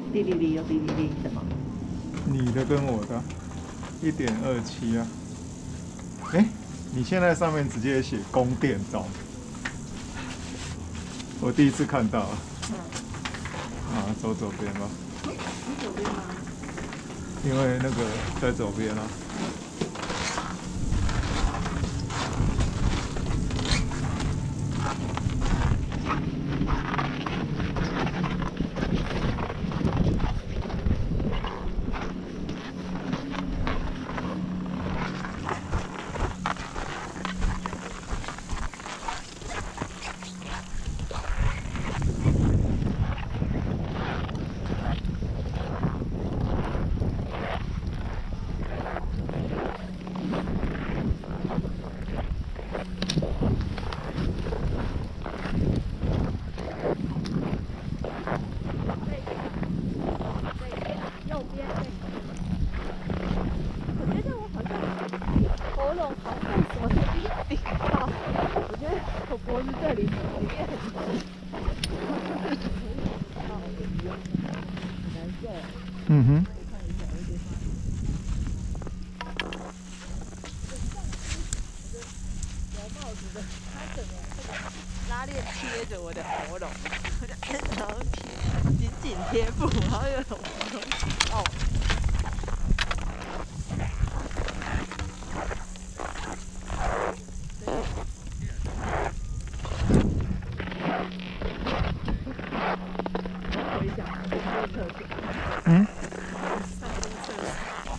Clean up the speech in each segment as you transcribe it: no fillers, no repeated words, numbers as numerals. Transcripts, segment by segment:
滴哩哩又滴哩哩什么？ 你的跟我的1.27啊。你现在上面直接写供电中，我第一次看到。走左边吧。 你左边吗？ 因为那个在左边啊。嗯哼。 拉链贴着我的喉咙，然后紧紧贴附，然后有种哦。回想上厕所。上公厕所。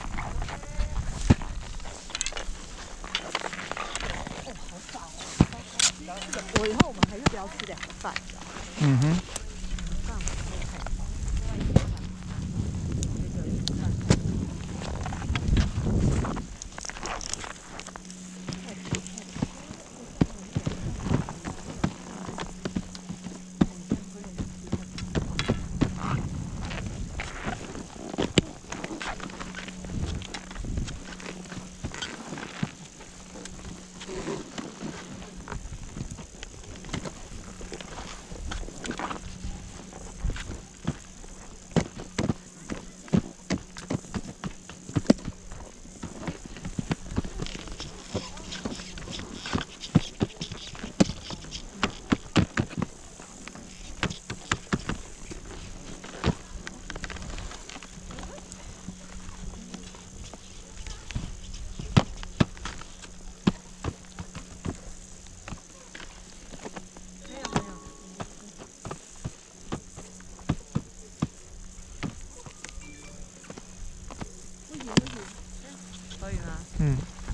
好饱哦！我以后我们还是不要吃2个饭的。 嗯哼。可以吗？ 嗯。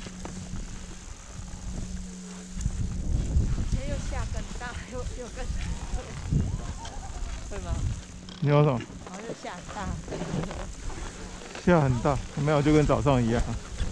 今天又下更大，又更会吗？ 你有什么？ 然后又下很大， 下很大，没有，就跟早上一样。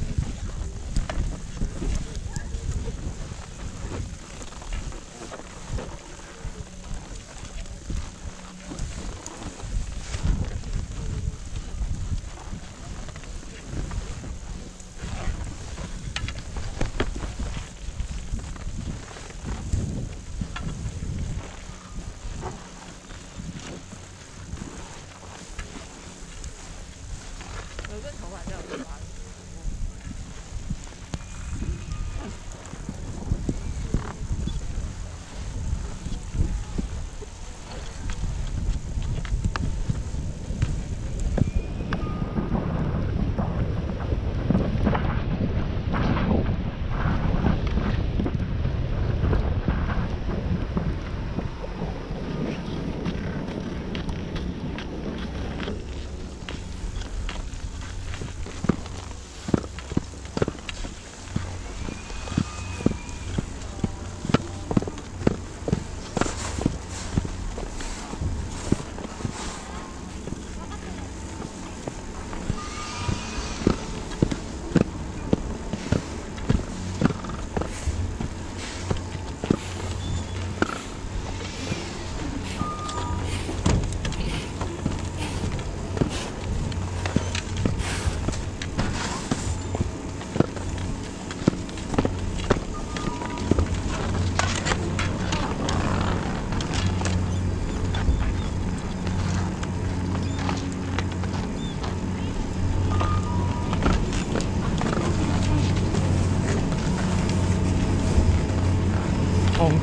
有个头发叫我抓。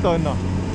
灯哦。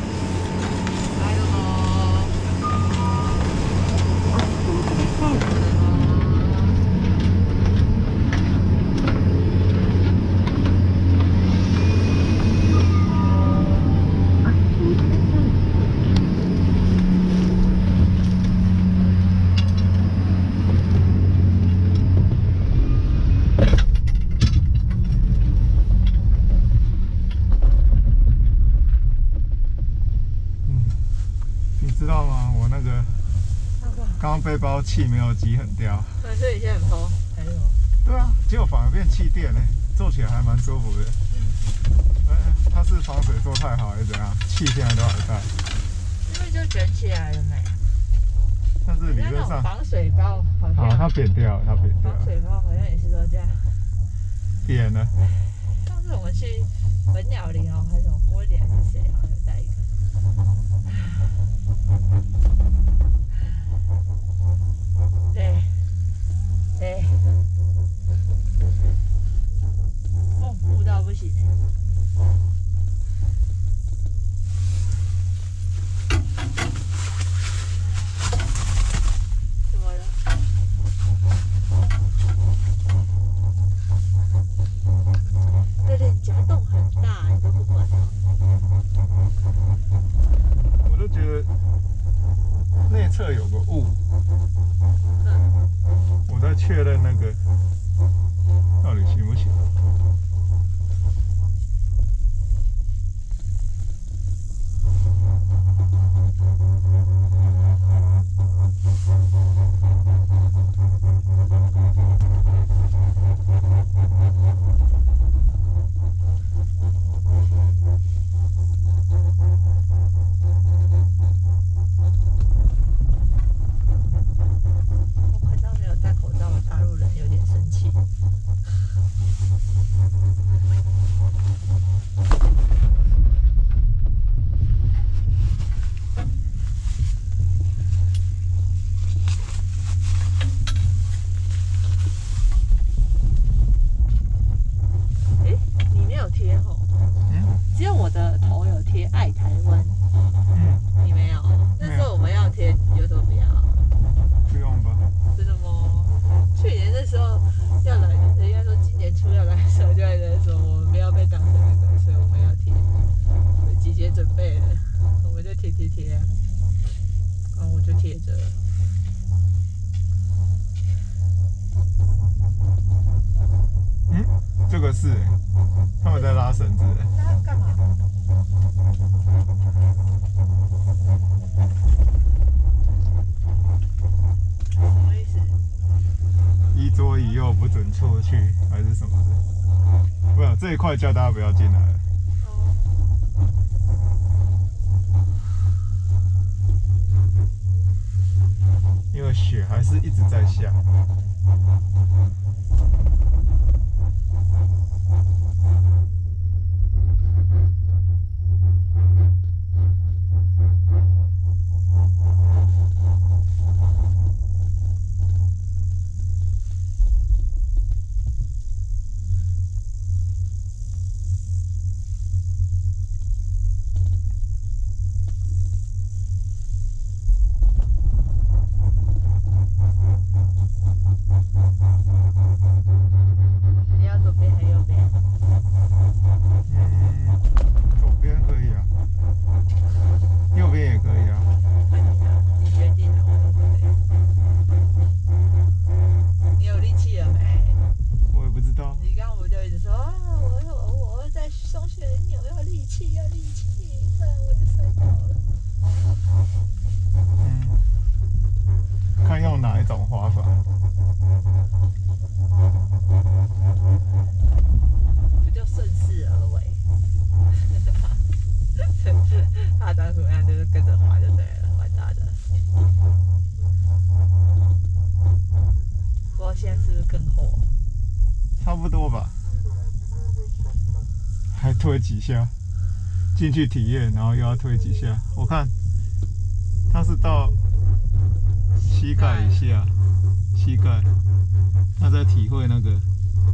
知道吗？我那个刚刚背包气没有挤很掉。 对，所以现在很偷，还是什么？ 对啊，结果反而变气垫呢，坐起来还蛮舒服的。它是防水做太好还是怎样？气现在都还在。 因为就卷起来了没？ 但是理论上防水包好像。 好，它扁掉了，它扁掉了。 防水包好像也是都这样。 扁了。 上次我们去本鸟林哦，还是什么郭姐还是谁，好像有带一个。对，对，哦，雾到不行。怎么了？那脸颊洞很大，你都不管哦。 我都觉得内侧有个雾。我在确认那个到底行不行。 只有我的头有贴爱台湾，你没有？那时候我们要贴，你就说不要。 不用吧？ 真的吗？去年那时候要来，人家说今年初要来的时候，就有人说我们不要被当成那个，所以我们要贴。姐姐准备了，我们就贴啊。然后我就贴着。 这个是他们在拉绳子。 那要干嘛？什么意思？ 一左一右不准出去，还是什么的？不是这一块叫大家不要进来了。因为雪还是一直在下。看用哪一种滑法。 不就顺势而为？他长什么样就是跟着滑就对了，玩他的。不知道现在是不是更厚？ 差不多吧。还推几下，进去体验，然后又要推几下。我看它是到膝盖以下，膝盖，他在体会那个。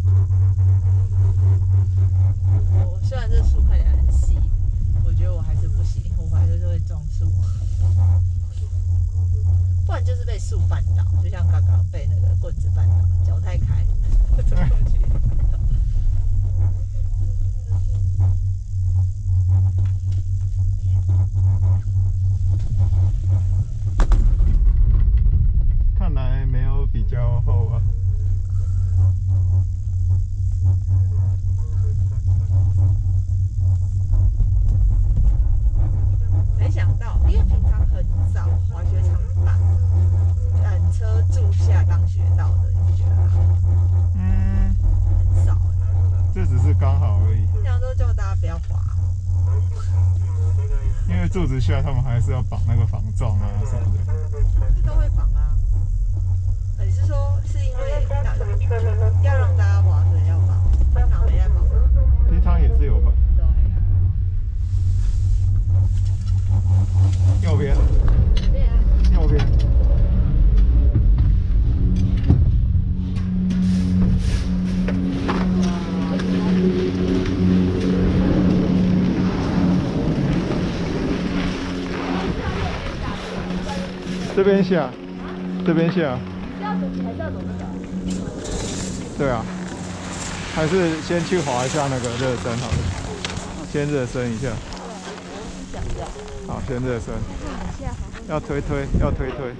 我虽然这树看起来很细，我觉得我还是会撞树，不然就是被树绊倒，就像刚刚被那个棍子绊倒，脚太开，走过去。 看来没有比较厚啊。 没想到，因为平常很少滑雪场把缆车柱下当雪道的，你不觉得吗？很少这只是刚好而已。 平常都叫大家不要滑。 因为柱子下他们还是要绑那个防撞啊什么的。 这都会绑啊。你是说是因为要让大家滑，所以要绑？平常没在绑。 平常也是有绑。 对啊。 右边。 对啊。 右边。这边下，这边下。 要走还是要走这个？ 对啊，还是先去滑一下那个热身好了，先热身一下。好，先热身。要推推，要推推。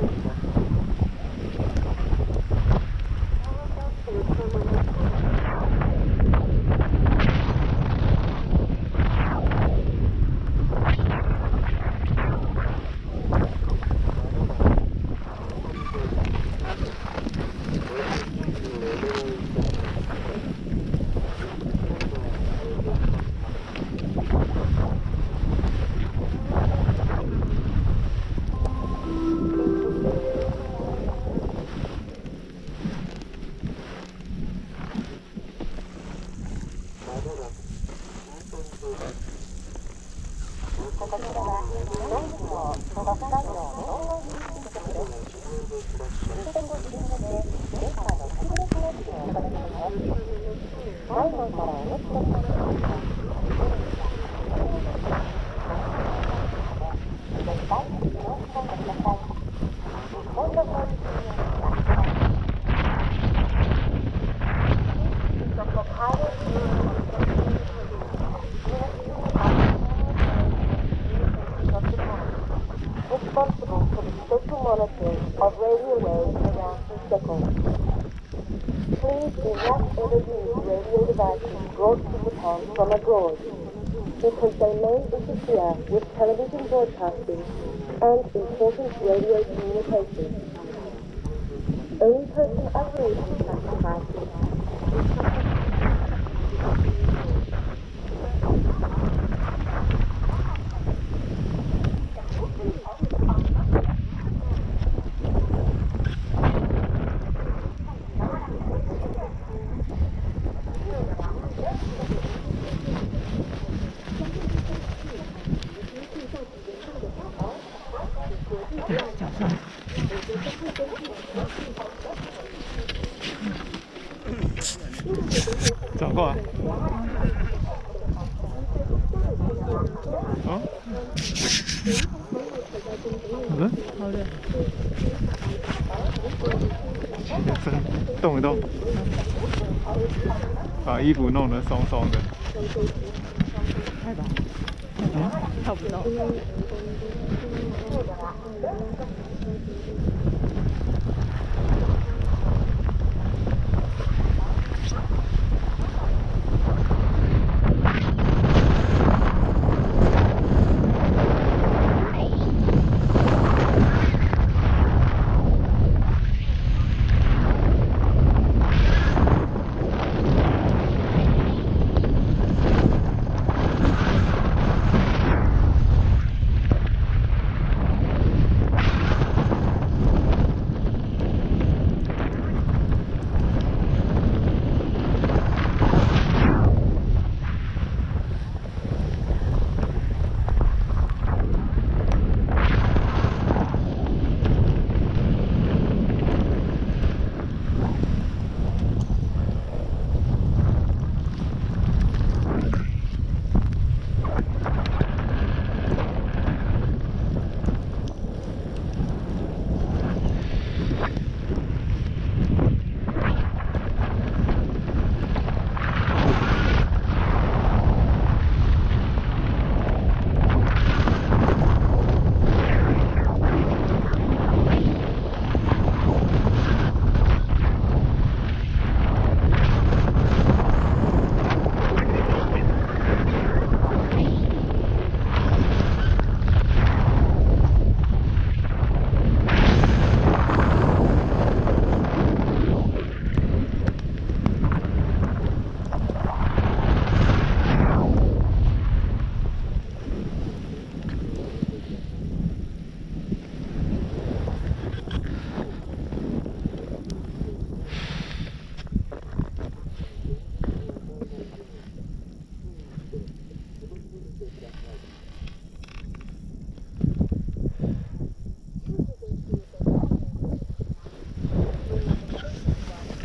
responsible for the special monitoring of radio waves around the circle. Please do not ever use radio devices brought to Japan from abroad, because they may interfere with television broadcasting and important radio communications. Any person operating such devices 转过来。哦，好的， 好的。 起个身，动一动，把衣服弄得松松的。 太吧，看不到。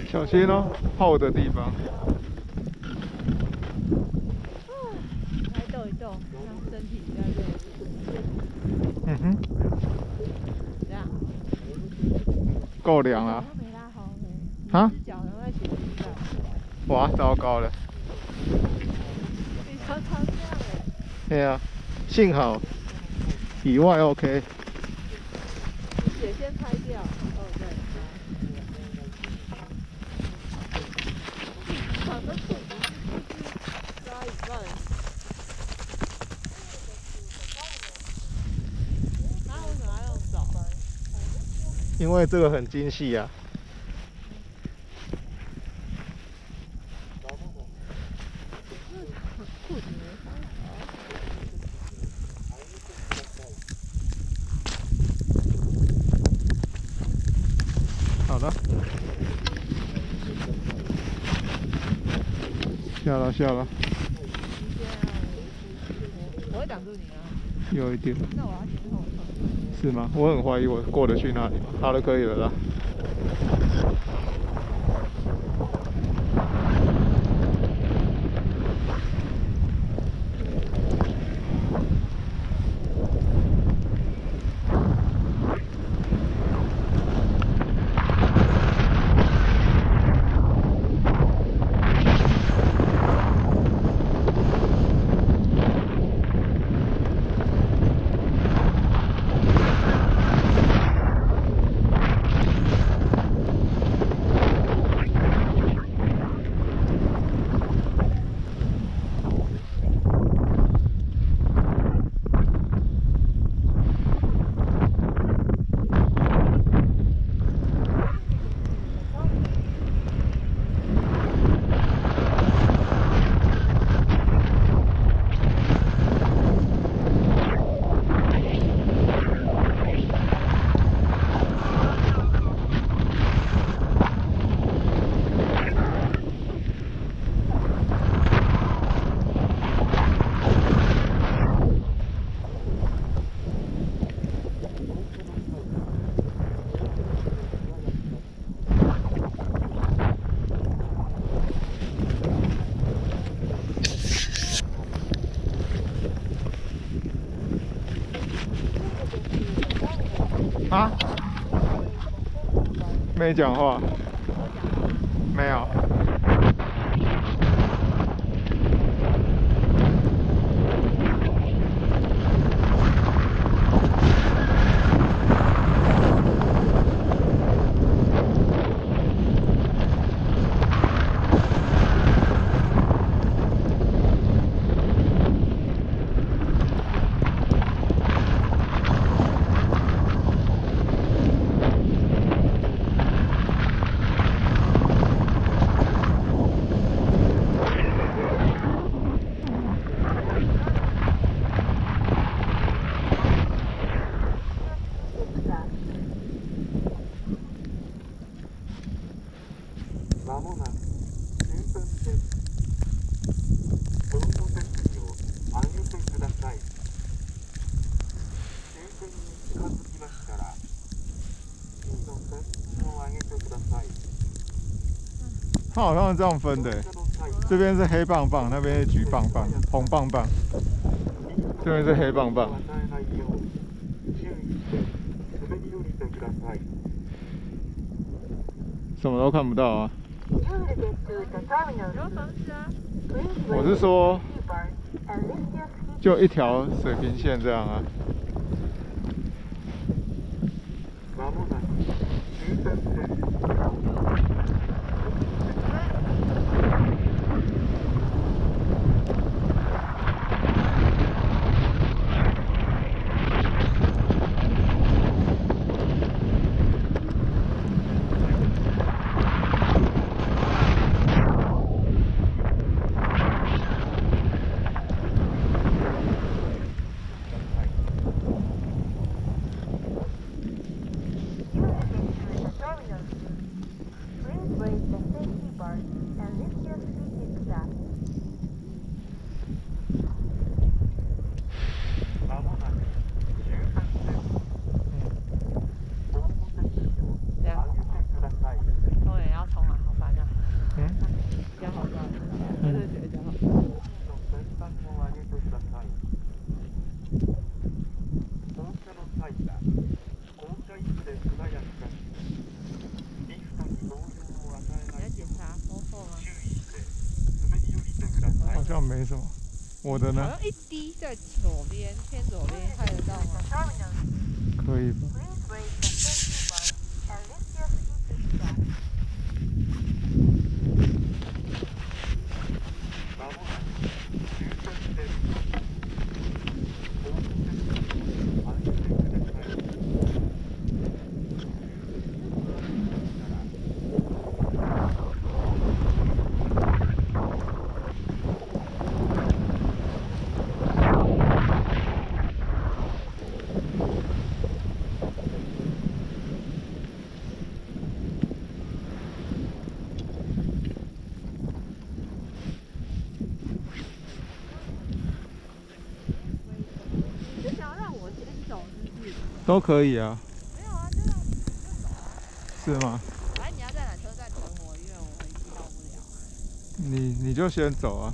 小心哦，厚的地方。 来动一动，让身体比较热。 嗯哼， 这样。 够凉了。 没拉好没？ 啊？ 只脚能在鞋子上。 哇，糟糕了。 你常常这样哎。 对啊，幸好以外 OK。 血先拍掉。哦对。长的裤子抓一半。那为什么要用手？ 因为这个很精细啊。 裤子没穿好。好的。下了下了。 我会挡住你啊。 有一点。 那我要先后撤。 是吗？我很怀疑我过得去那里吗？好了，可以了啦。啊？没讲话。没有。 まもなく終点です。ロード手すりを上げてください。終点に近づきましたら、金の線を上げてください。 它好像是这样分的，这边是黑棒棒，那边是橘棒棒，红棒棒，这边是黑棒棒。什么都看不到啊！我是说，就一条水平线这样啊。 像没什么。我的呢？ 好像一滴在左边，偏左边，看得到吗？ 可以吧？ 是想要让我先走，是不是？ 都可以啊。 没有啊，就让你就走啊。 是吗？ 反正你要在缆车站等我，因为我回去到不了。 你就先走啊。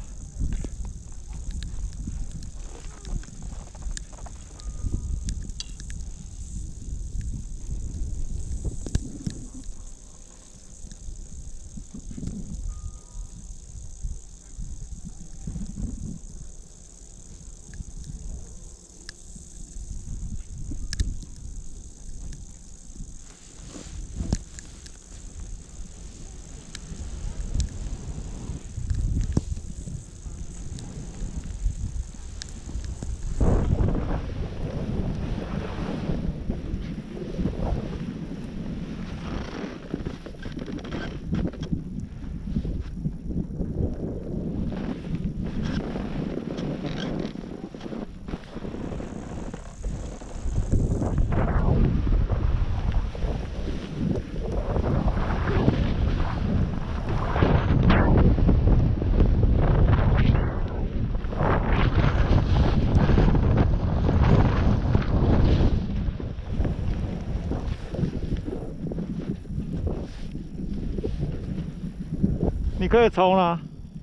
你可以冲啦，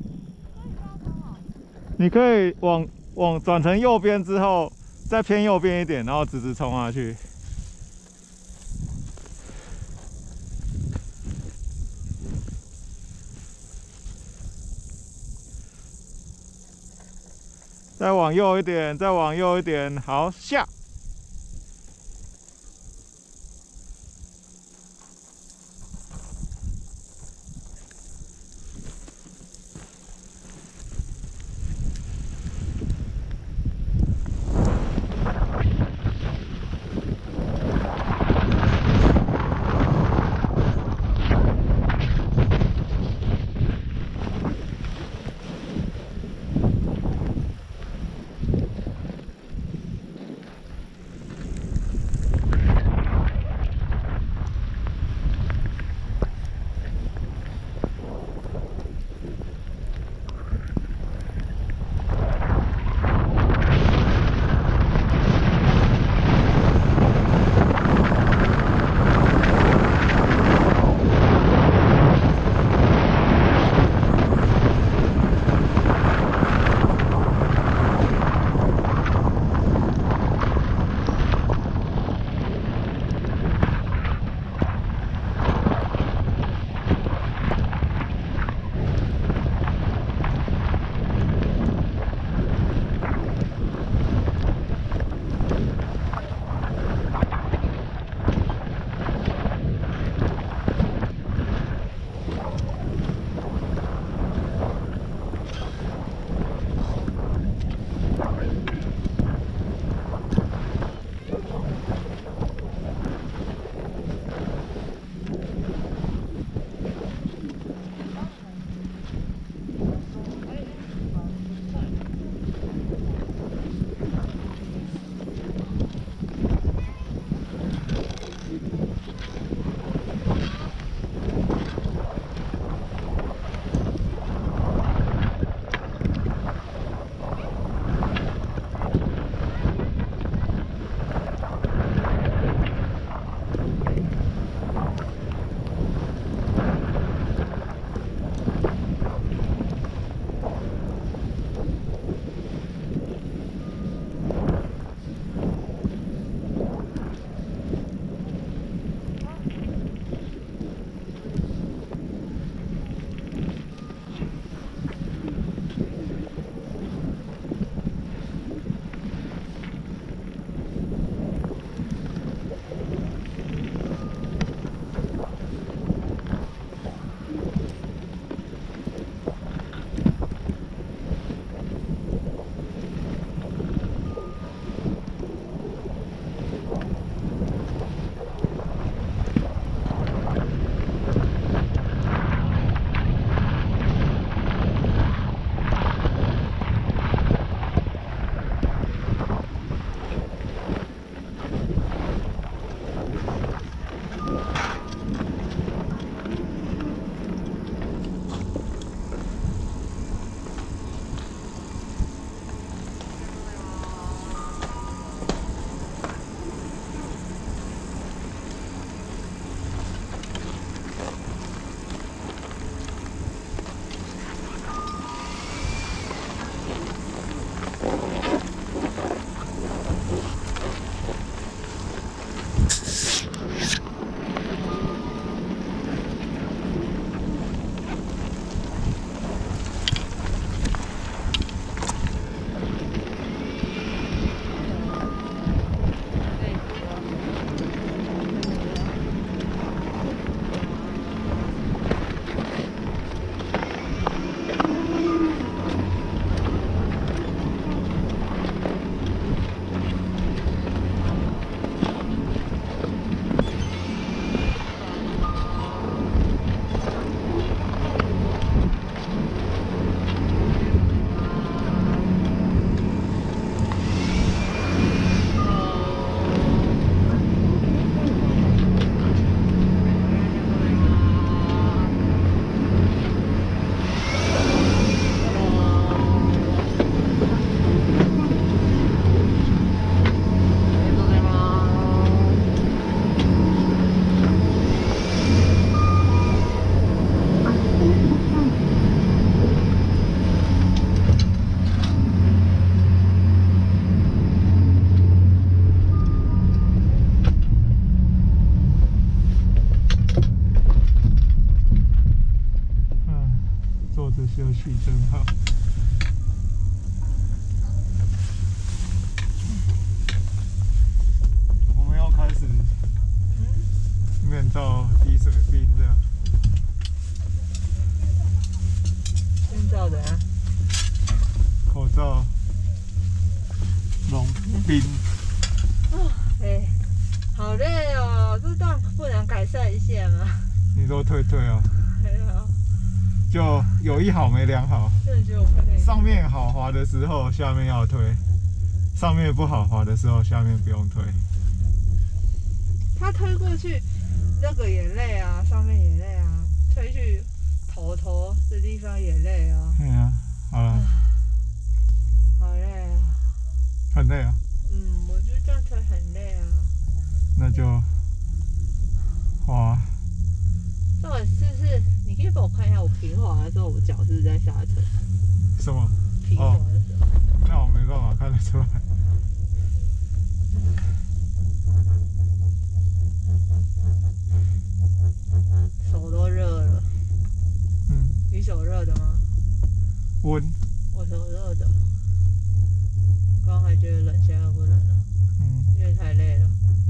你可以往转成右边之后，再偏右边一点，然后直直冲下去。再往右一点，再往右一点，好下。 休息真好。我们要开始面罩滴水冰这样。 面罩的啊， 口罩融冰。 哎，好累哦，这段不能改善一下吗？ 你说退啊？ 没有， 就有一好没两好。 真的觉得我快累。 上面好滑的时候，下面要推；上面不好滑的时候，下面不用推。 他推过去，那个也累啊，上面也累啊，推去头的地方也累啊。 对啊，好了， 好累啊。 很累啊。 我觉得这样推很累啊。 那就滑。 重点是，你可以帮我看一下我平滑的时候，我脚是不是在刹车？ 什么？ 平滑的时候。 那我没办法看得出来。 手都热了。你手热的吗？ 温。 我手热的。刚刚还觉得冷，现在不冷了。因为太累了。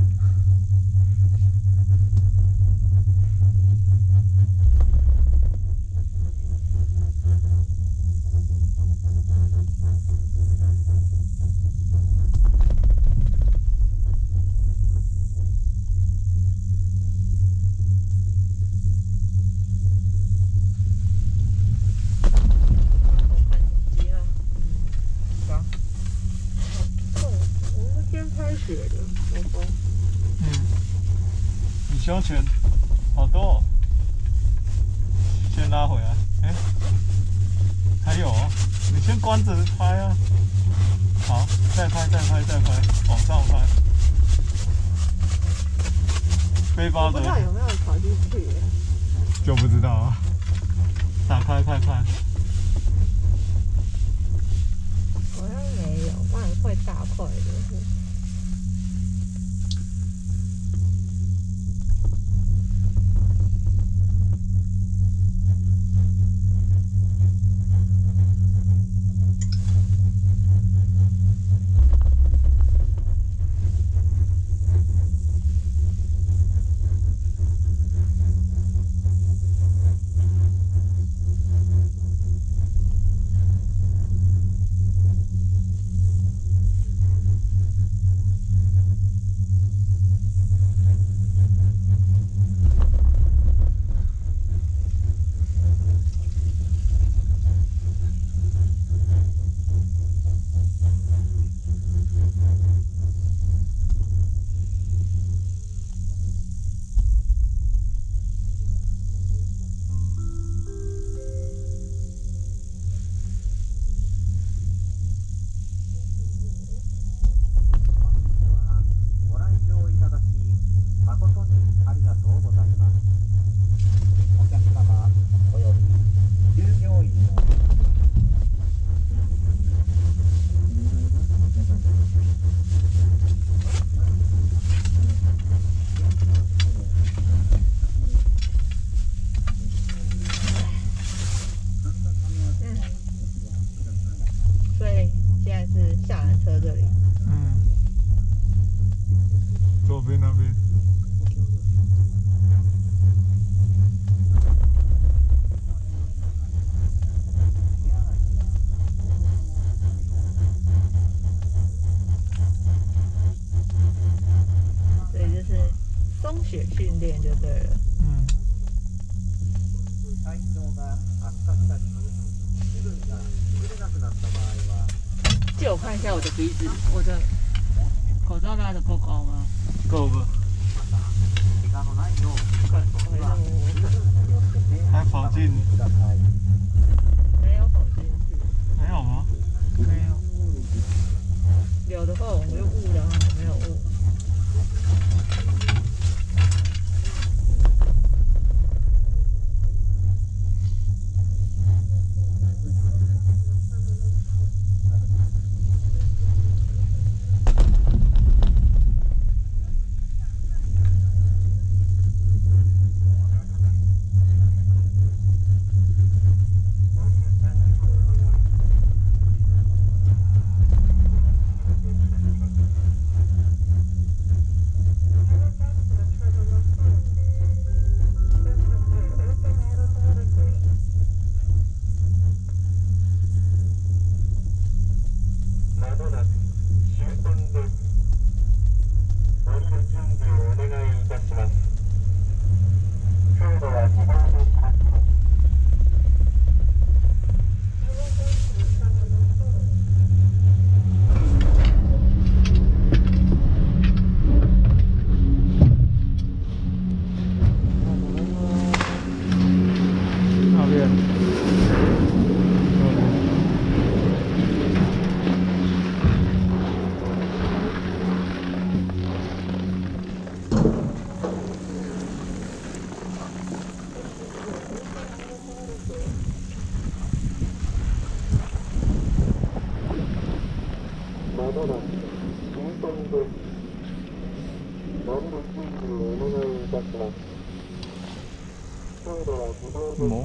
胸前好多哦，先拉回来。还有哦，你先关着拍啊。好，再拍，往上拍。背包的。 不知道有没有跑进去？ 就不知道啊。打开看看。 好像没有，不然会大块的。血训练就对了。借我看一下我的鼻子，我的口罩拉得够高吗？ 够了。还跑进？ 没有跑进去。 没有吗？没有。 有的话我们就误了，没有误。 も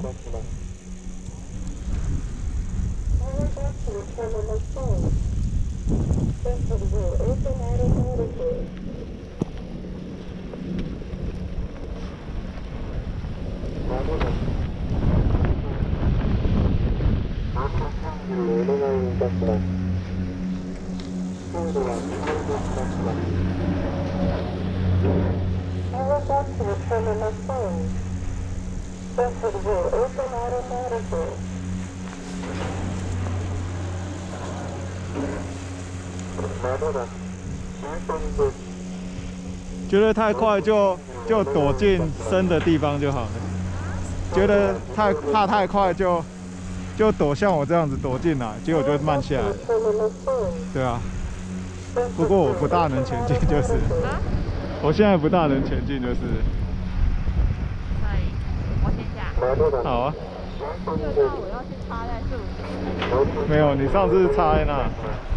觉得太快就躲进深的地方就好了。觉得怕太快就躲像我这样子躲进来，结果就慢下来了。对啊，不过我不大能前进，就是。我现在不大能前进，就是。所以我先下。 好啊。 就像我要去插在树上。 没有，你上次插在那。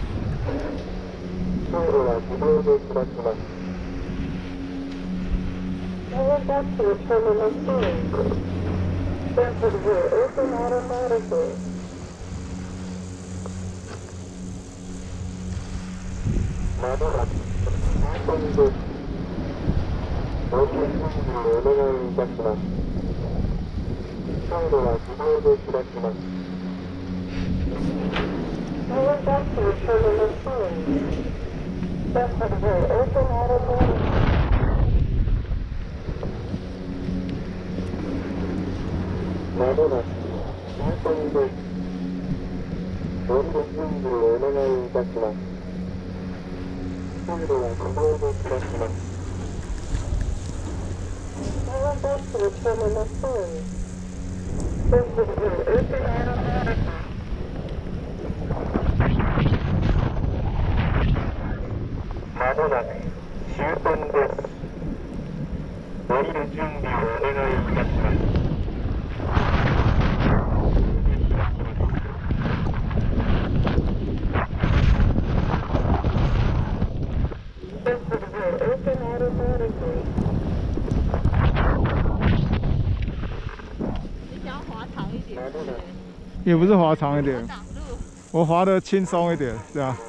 也不是滑长一点，我滑得轻松一点，这样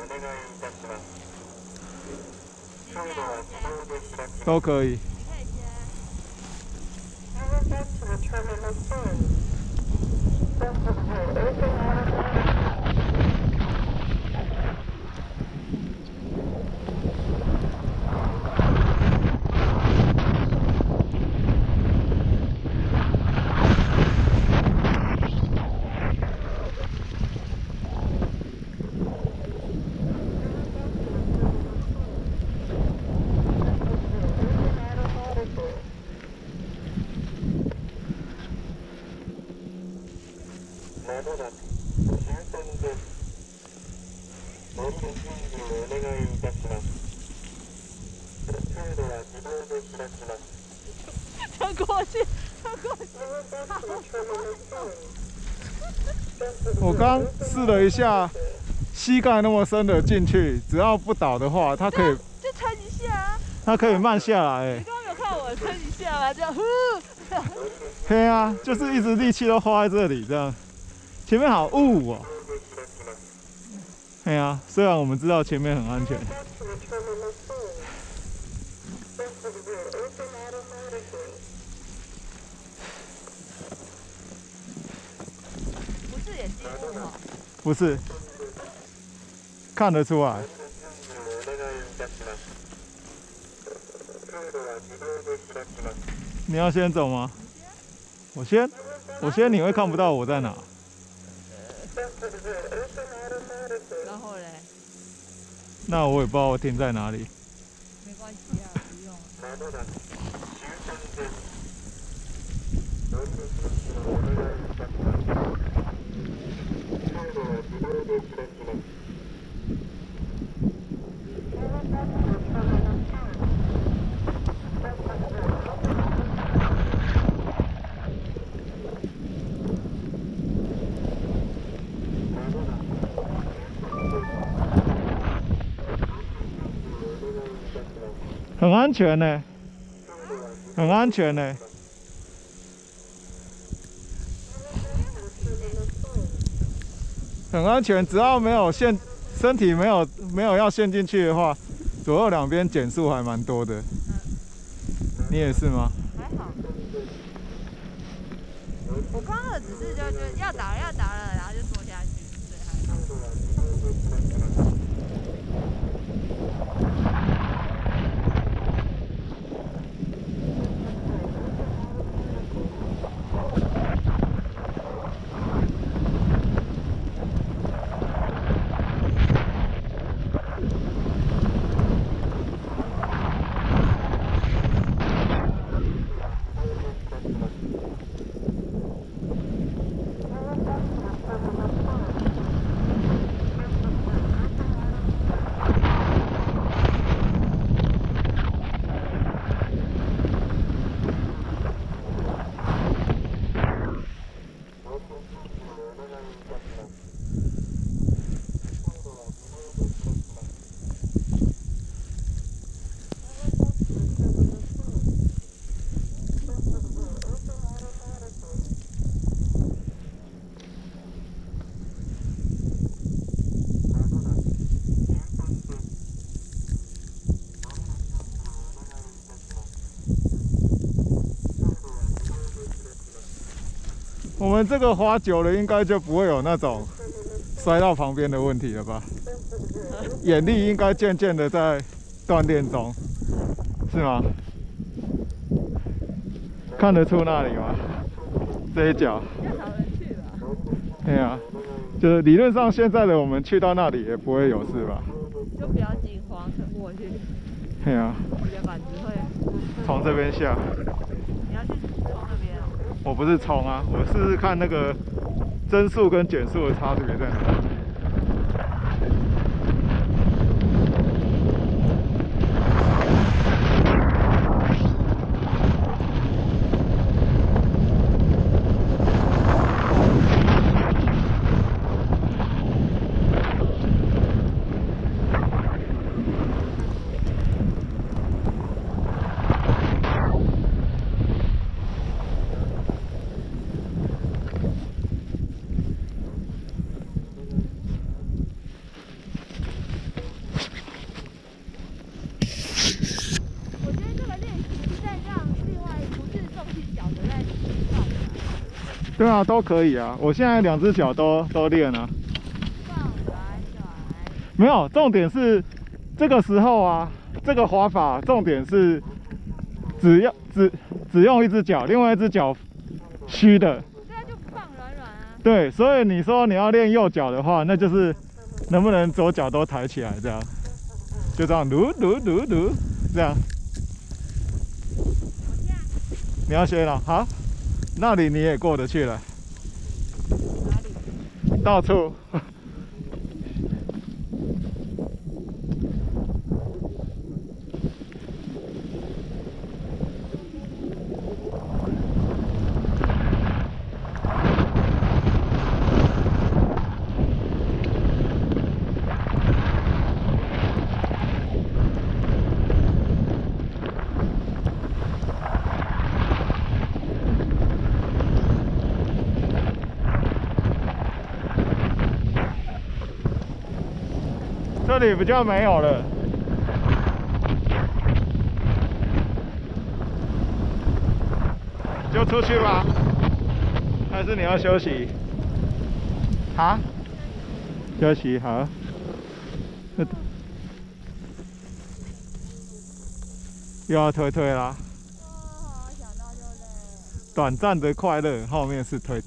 都可以。 穿过去。 我刚试了一下，膝盖那么深的进去，只要不倒的话，它可以就撑一下啊。 它可以慢下来。 你刚刚有看我撑一下吗？这样， 对啊，就是一直力气都花在这里，这样。前面好雾哦。对啊，虽然我们知道前面很安全。 不是眼睛雾吗？ 不是，看得出来。你要先走吗？我先，你会看不到我在哪。 然后嘞？ 那我也不知道我停在哪里。 没关系啊，不用。 很安全呢，很安全呢。 很安全，只要没有身体没有要陷进去的话，左右两边减速还蛮多的。你也是吗？ 还好。我刚刚只是就要打了，然后就坐下去，所以还好。 我们这个滑久了，应该就不会有那种摔到旁边的问题了吧？眼力应该渐渐的在锻炼中，是吗？看得出那里吗？这一角。 比较少人去吧。 对啊，就是理论上现在的我们去到那里也不会有事吧？ 就不要惊慌，撑过去。 对啊。 你的板子会从这边下。 你要去冲那边啊？ 我不是冲啊，我试试看那个增速跟减速的差别在哪里。对啊，都可以啊。我现在两只脚都练了。 放来转。 没有，重点是这个时候啊，这个滑法重点是只用一只脚，另外一只脚虚的。 对啊，就放软软啊。 对，所以你说你要练右脚的话，那就是能不能左脚都抬起来，这样，就这样撸，这样。你要先了，好。那里你也过得去了， 哪里？ 到处。这里比较没有了，就出去吧，还是你要休息？啊？休息好。又要推啦。 哦，想到就累。 短暂的快乐，后面是推。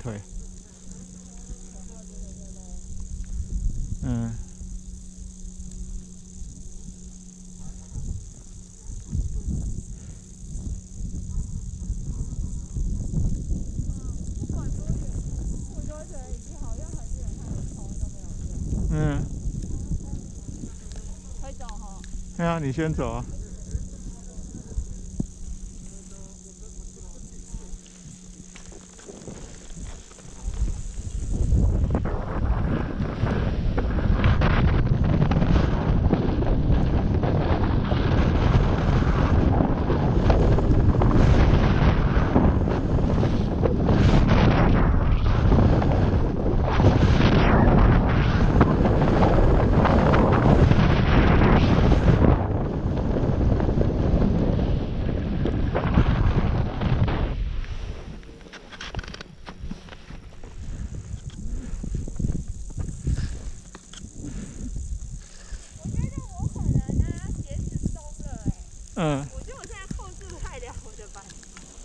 嗯。嗯， 可以走哈。 对啊，你先走啊。 嗯我觉得我现在控制不太了我的板。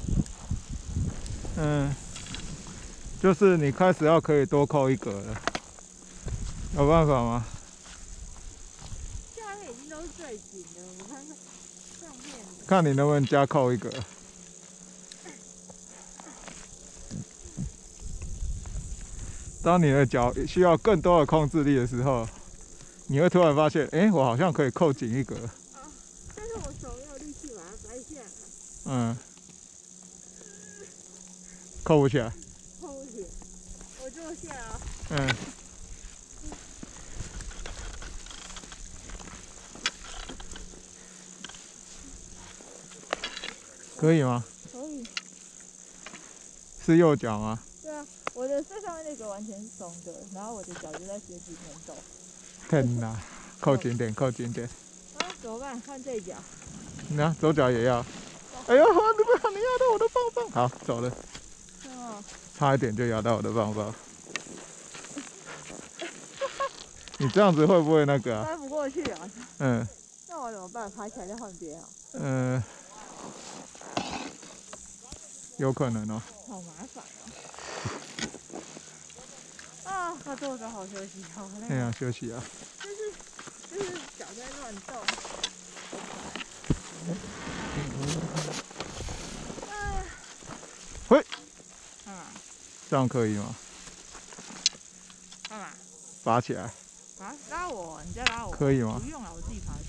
嗯，就是你开始要可以多扣一格了，有办法吗？ 下面已经都是最紧的，我看看上面。 看你能不能加扣一格。当你的脚需要更多的控制力的时候，你会突然发现，哎，我好像可以扣紧一格。 但是我手没有力气把它掰下来。 嗯，扣不起来。 扣不起，我坐下啊。 嗯。可以吗？ 可以。 是右脚吗？ 对啊，我的最上面那个完全是松的，然后我的脚就在鞋底面抖。 天哪，扣紧点，扣紧点。 啊，怎么办？换这脚。 那左脚也要。哎呦，你压到我的棒棒。好，走了。 哦。 差一点就压到我的棒棒。你这样子会不会那个啊？ 掰不过去啊。 嗯。 那我怎么办？爬起来再换边啊？ 有可能哦。 好麻烦哦。啊，他坐着好休息，好累。 对啊，休息啊。 就是脚在乱动。 喂。 干嘛？ 这样可以吗？ 干嘛？ 拔起来。 啊，拉我，你再拉我。 可以吗？ 不用了，我自己爬。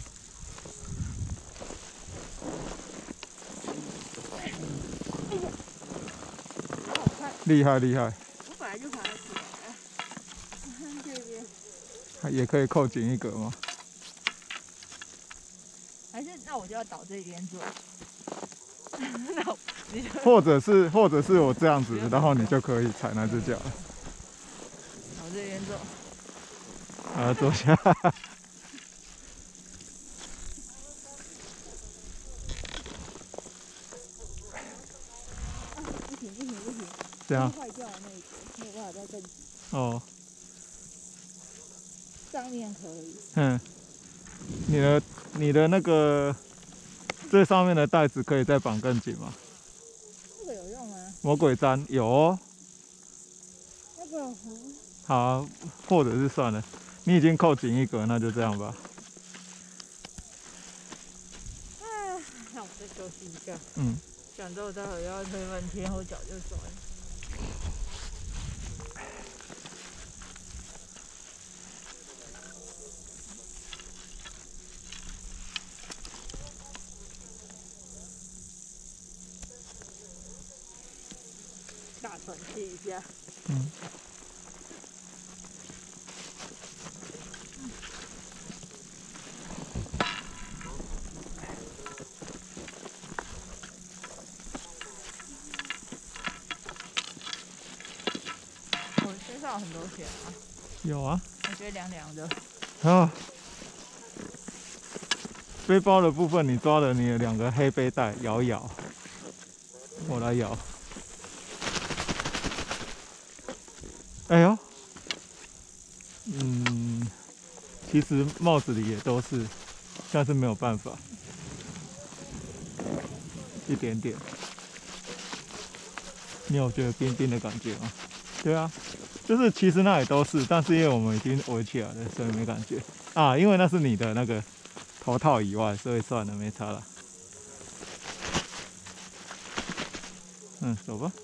厉害厉害。 我本来就爬得起来了。看这边。 也可以扣紧一格吗？ 还是那我就要倒这边坐。那你就或者是我这样子，然后你就可以踩那只脚了。 倒这边坐。 啊，坐下。 不行。 这样。 坏掉了那一格，没有办法再更紧。 哦。 上面可以。 嗯。你的那个最上面的带子可以再绑更紧吗？ 这个有用吗？ 魔鬼毡有哦。 那个好，或者是算了，你已经扣紧一格，那就这样吧。 那我再休息一下。 嗯。 想到待会要推半天，我脚就酸。大喘气一下。 嗯。 我身上有很多血啊。 有啊。 我觉得凉凉的。 啊。背包的部分，你抓了你的2个黑背带，摇一摇。我来摇。哎呦。其实帽子里也都是，但是没有办法。一点点。你有觉得冰冰的感觉吗？对啊，就是其实那里都是，但是因为我们已经围起来了，所以没感觉啊。因为那是你的那个头套以外，所以算了，没差了。走吧。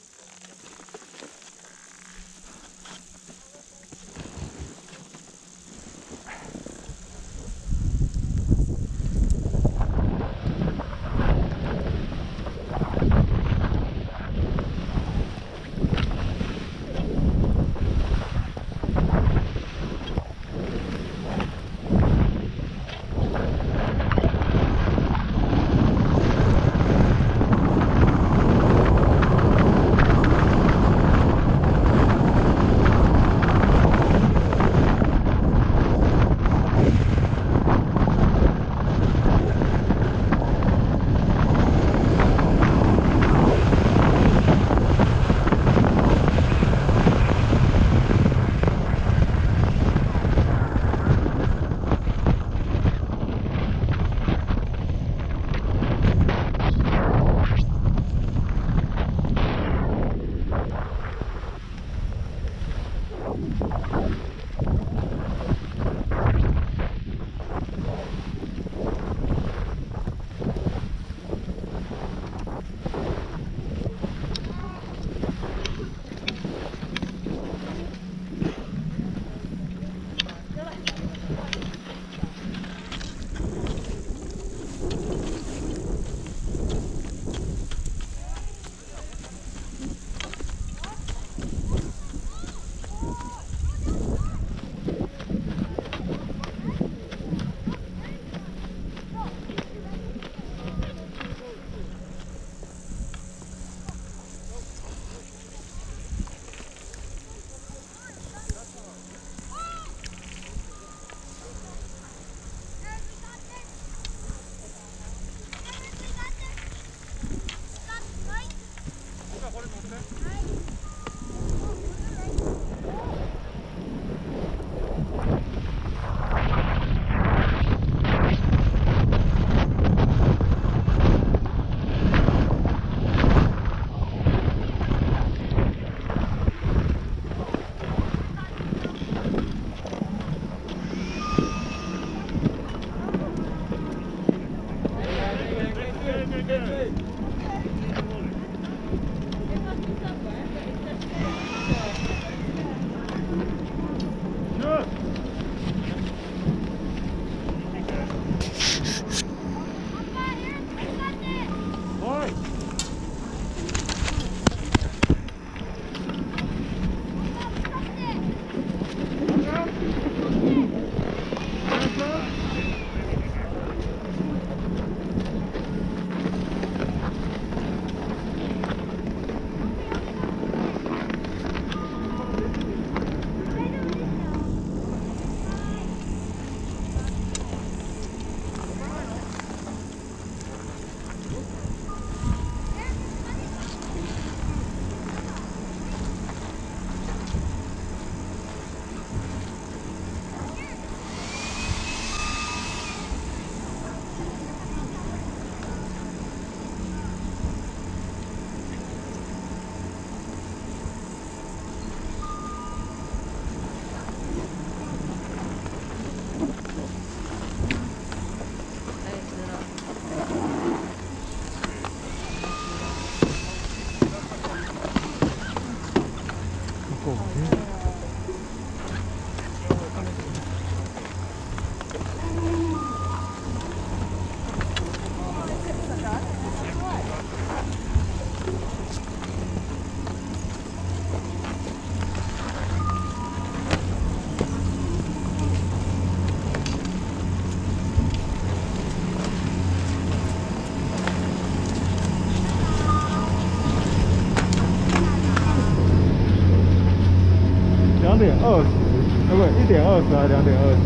2.20，不，1.20还是2.20？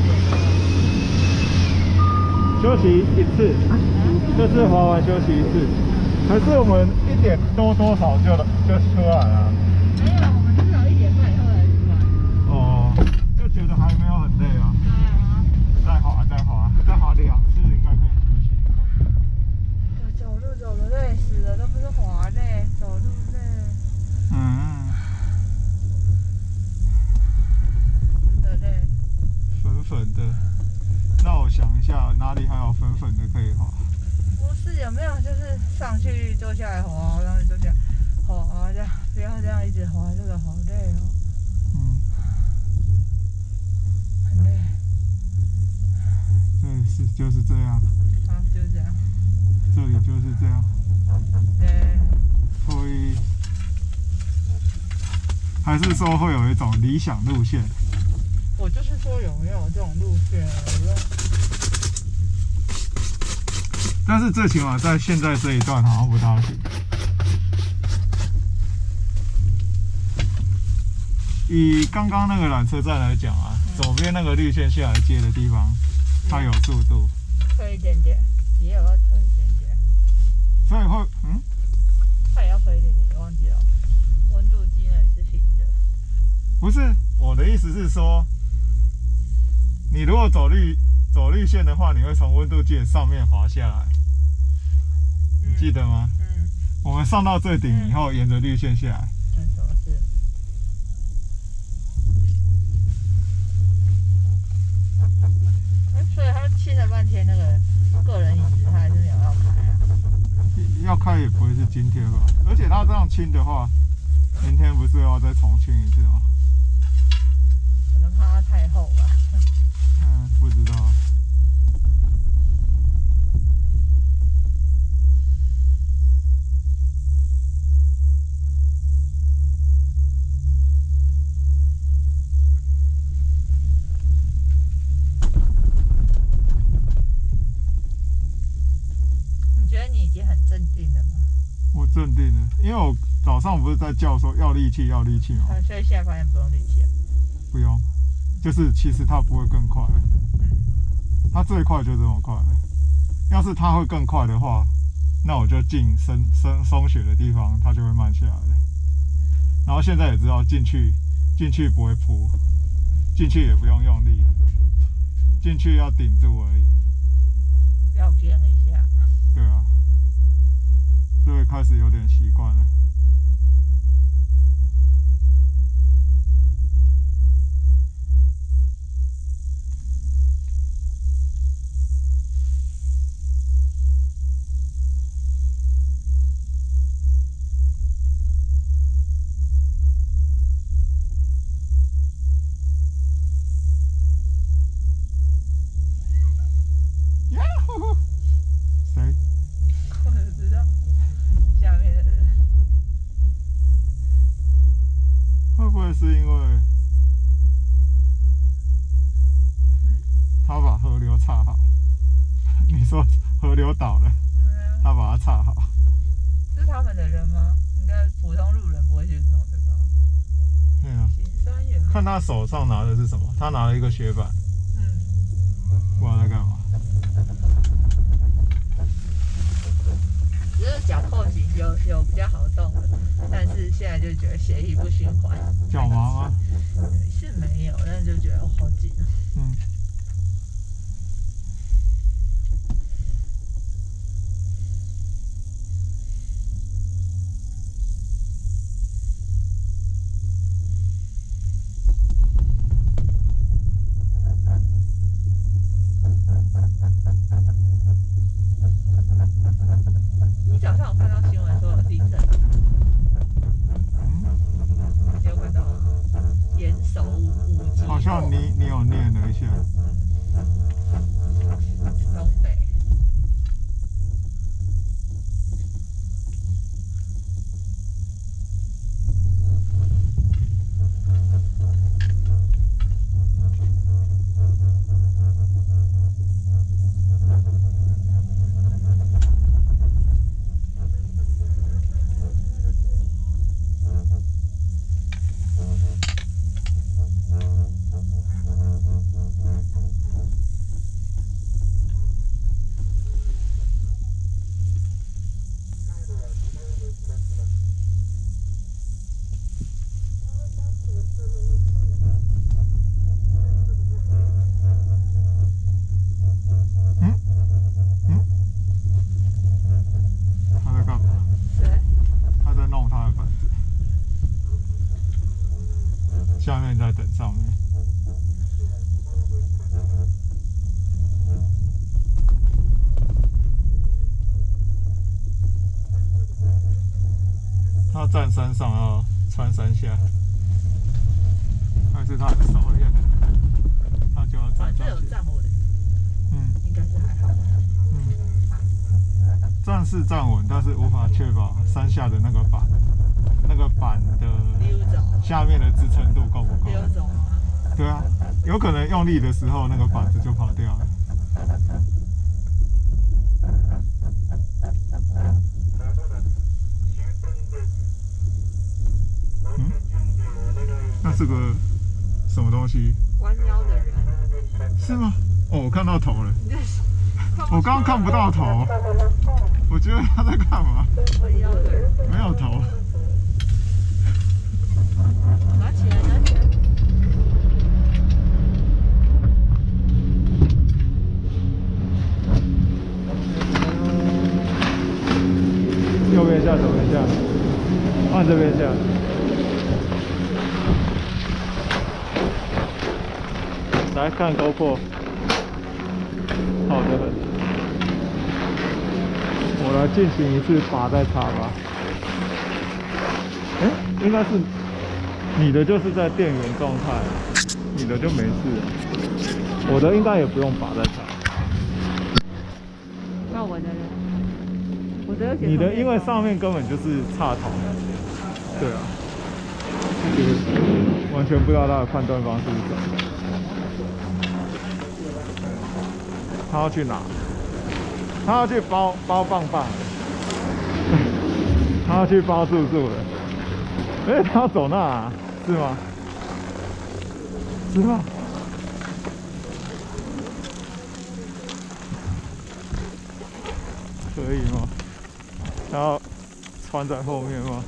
休息一次，这次滑完休息一次，还是我们1点多少就出来了？ 没有，我们至少1点半以后才出来。 哦，就觉得还没有很累啊。再滑2次应该可以休息。 走路累死了，都不是滑累，走路累。 嗯。 累。 粉粉的，那我想一下，哪里还有粉粉的可以滑？ 不是，有没有就是上去坐下来滑，上去坐下来滑，这样不要这样一直滑，这个好累哦。 嗯。 很累。 就是这样。 啊，就是这样。 这里就是这样。 对。 会，还是说会有一种理想路线？ 我就是说有没有这种路线？ 但是最起码在现在这一段好像不大行。以刚刚那个缆车站来讲啊，左边那个绿线下来接的地方，它有速度， 推一点点，也有要推一点点， 所以会它也要推一点点，你忘记了？温度计那里是平的。 不是，我的意思是说，你如果走绿线的话，你会从温度计的上面滑下来，你记得吗？ 嗯。 我们上到最顶以后，沿着绿线下来。 那时候是。 今天吧。而且他这样清的话，明天不是要再重清一次吗？ 可能怕它太厚吧。 不知道。 你觉得你已经很镇定了吗？ 我镇定了，因为我早上不是在叫说要力气吗？ 所以现在发现不用力气了。 不用，就是其实它不会更快，它最快就这么快。要是它会更快的话，那我就进松雪的地方，它就会慢下来。然后现在也知道进去不会扑，进去也不用用力，进去要顶住而已。 要颠一下。 对啊，所以开始有点习惯了。谁？ 我就知道，下面的人会不会是因为他把河流岔好？你说河流倒了，他把它岔好。 是他们的人吗？应该普通路人不会去弄这个。 对啊。 行山也看他手上拿的是什么？他拿了一个雪板，不知道在干嘛。 只是脚后型有比较好动的，但是现在就觉得血液不循环。 脚麻吗？ 是没有，但是就觉得好紧啊。你早上有看到新闻说有地震？你有看到吗？岩手五级。 好像你有念了一下。 东北。 他在干嘛？ 谁？ 他在弄他的板子，下面在等上面。他站山上要穿山下，还是他很熟练，他就要站这有上去。 站稳，应该是还好。 站是站稳，但是无法确保山下的那个板的溜走。 下面的支撑度够不够？ 溜走吗？ 对啊，有可能用力的时候那个板子就跑掉了。那是个什么东西？ 弯腰的人。 是吗？哦，我看到头了。我刚刚看不到头，我觉得他在干嘛？ 弯腰的人。 没有头。 拿起来，拿起来。 右边下，左边下，换这边下。来看GoPro，好的很。我来进行一次拔再插吧。哎，应该是你的就是在电源状态，你的就没事。我的应该也不用拔再插。 那我的呢？我的你的因为上面根本就是插头。对啊。完全不知道他的判断方式是什么。他要去哪？他要去包棒棒，他要去包住的。哎，他要走那啊？是吗？是吗？可以吗？他要穿在后面吗？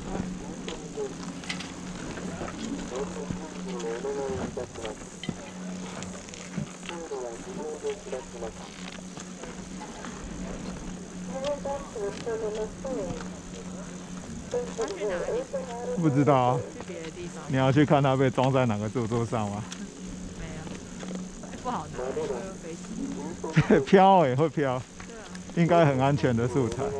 不知道啊。 去别的地方。 你要去看它被装在哪个座上吗？ 没有，不好拿，会飞起。 对，飘哎，会飘。 对啊。 应该很安全的素材。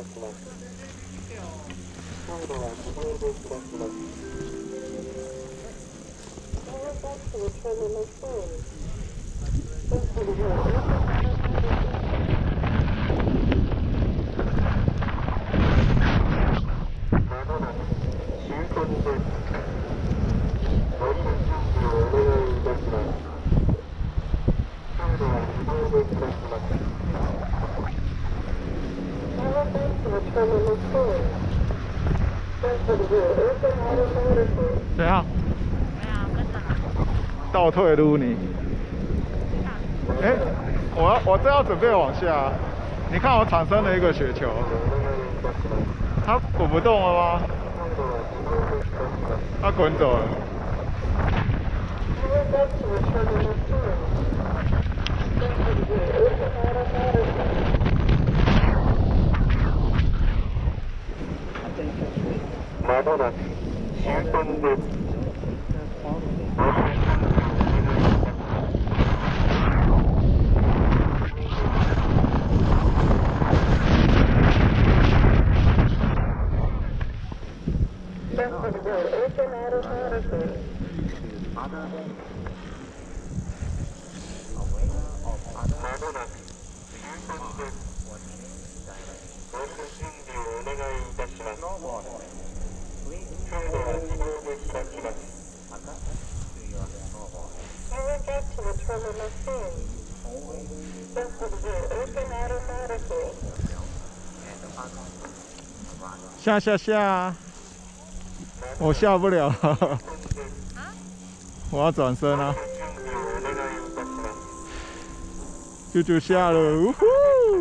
怎样？倒退撸你。哎，我正要准备往下，你看我产生了一个雪球，它滚不动了吗？它滚走了。 まもなく終点です。 下，我下不了，我要转身啊！就下了，呜呼！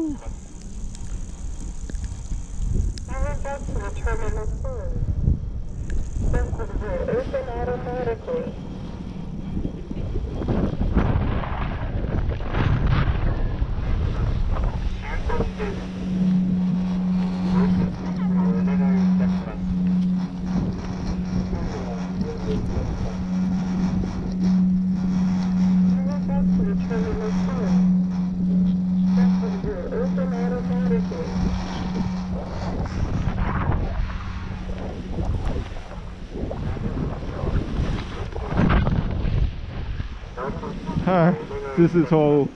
嗨，姿势错误。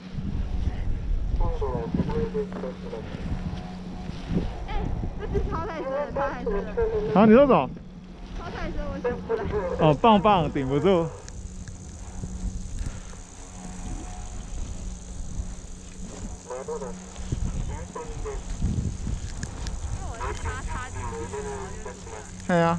这是超太深了，超太深了。 啊，你说什么？ 超太深，我顶不来。 哦，棒棒顶不住。对呀。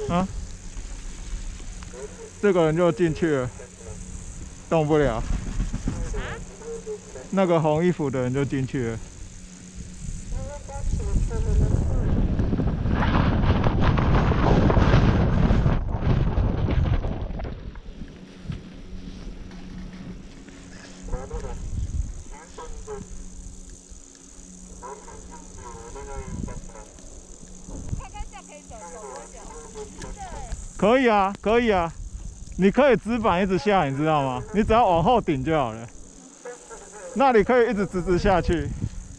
啊，这个人就进去了，动不了。那个红衣服的人就进去了。可以啊，可以啊，你可以直板一直下，你知道吗？你只要往后顶就好了。那里可以一直直下去。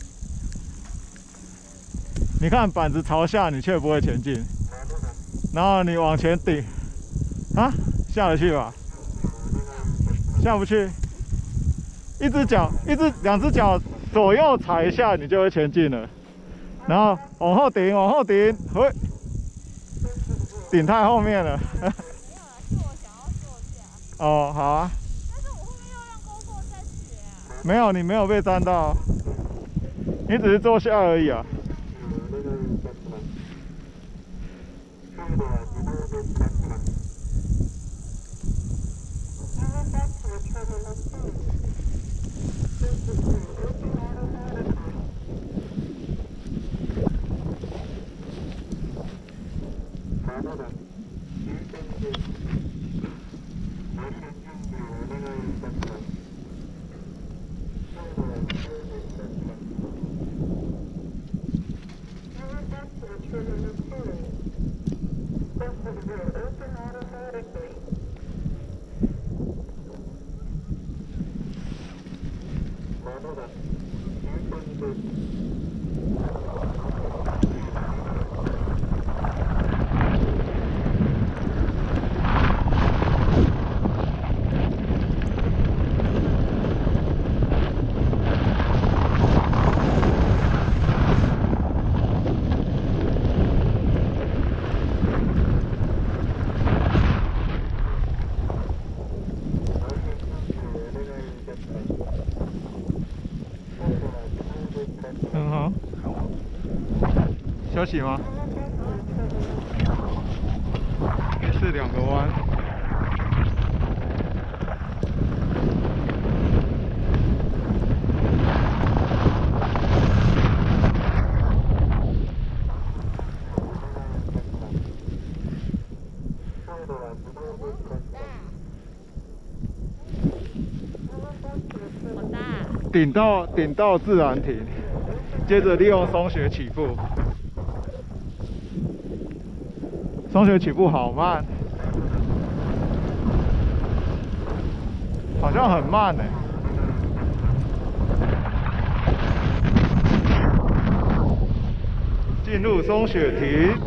你看板子朝下，你却不会前进。然后你往前顶，啊，下得去吧？下不去。两只脚左右踩一下，你就会前进了。然后往后顶，往后顶，嘿。顶太后面了。 没有啦，是我想要坐下。 哦，好啊。 但是我后面又让工作在学啊。 没有，你没有被沾到，你只是坐下而已啊。很好，休息吗？是2个弯。顶到自然停，接着利用松雪起步。松雪起步好慢，好像很慢欸。进入松雪停。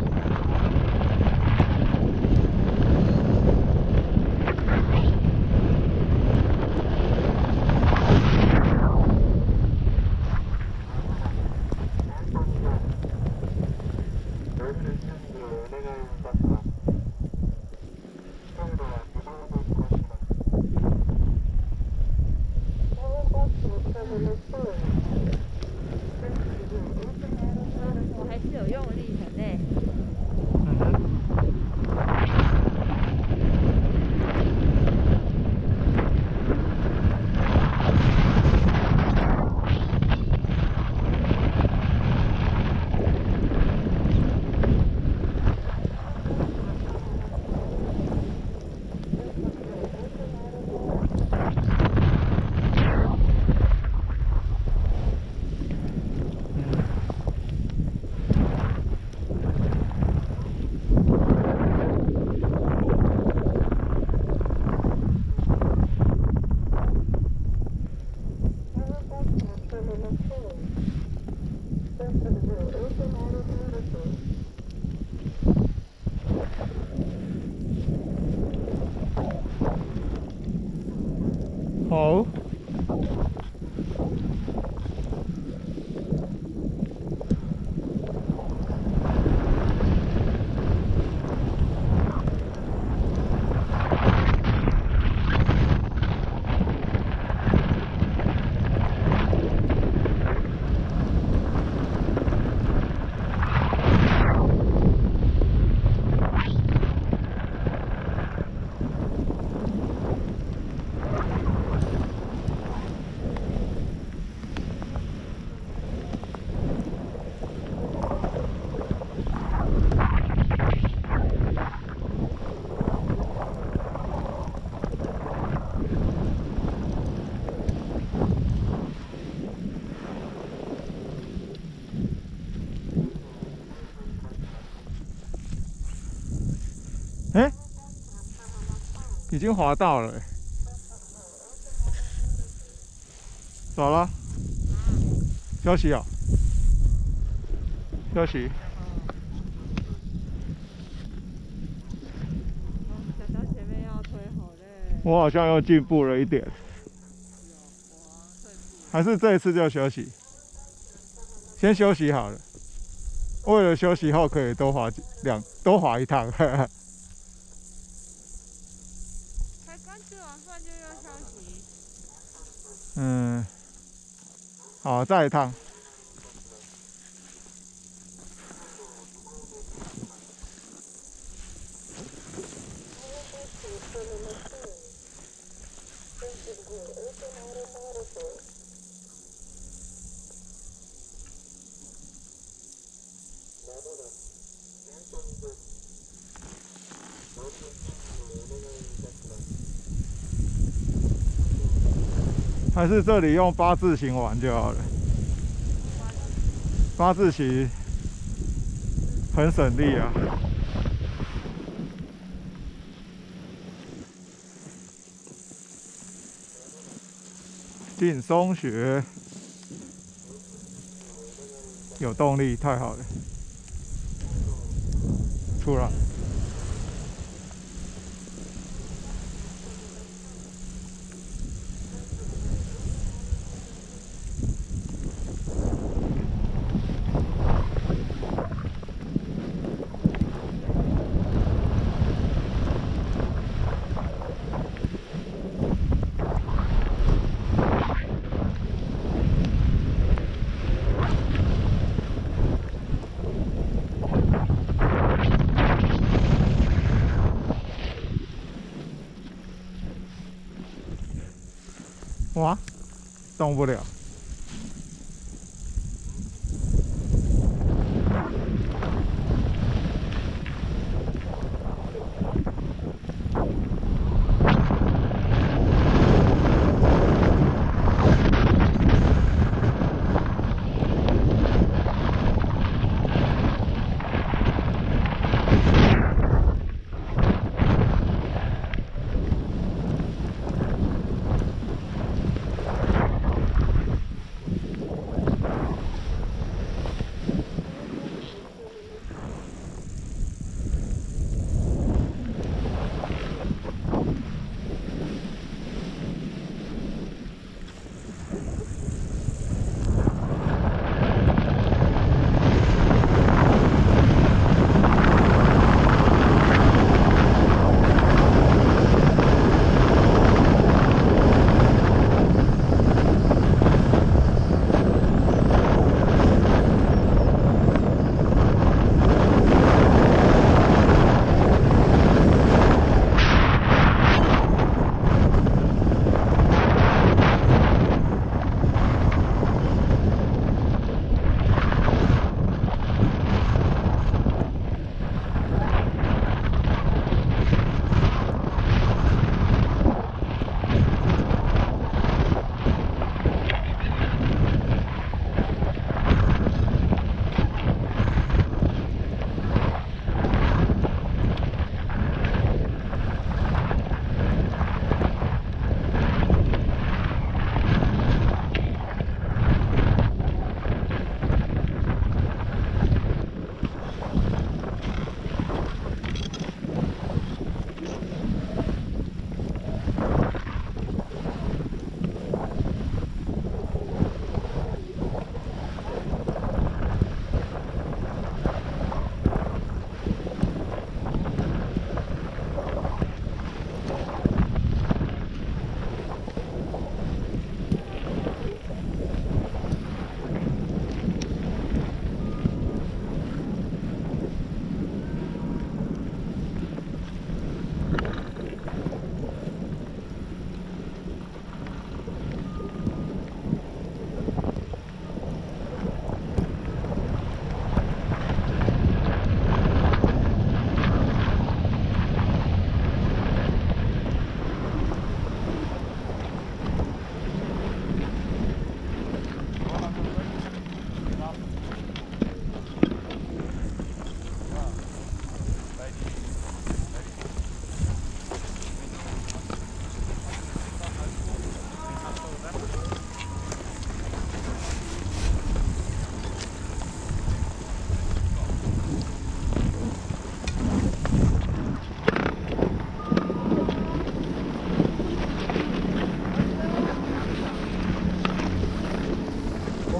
我还是有用力，很累。好。 已经滑到了、走了，休息啊，休息。 想到前面要推好累。 我好像又进步了一点，还是这一次就休息，先休息好了。为了休息后可以多滑一趟。 才刚吃完饭就要休息。 嗯，好，再一趟。还是这里用八字形玩就好了。八字形很省力啊。进松穴，有动力，太好了。出来。哇，动不了。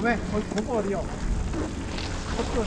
妹，我过了哟，我过了。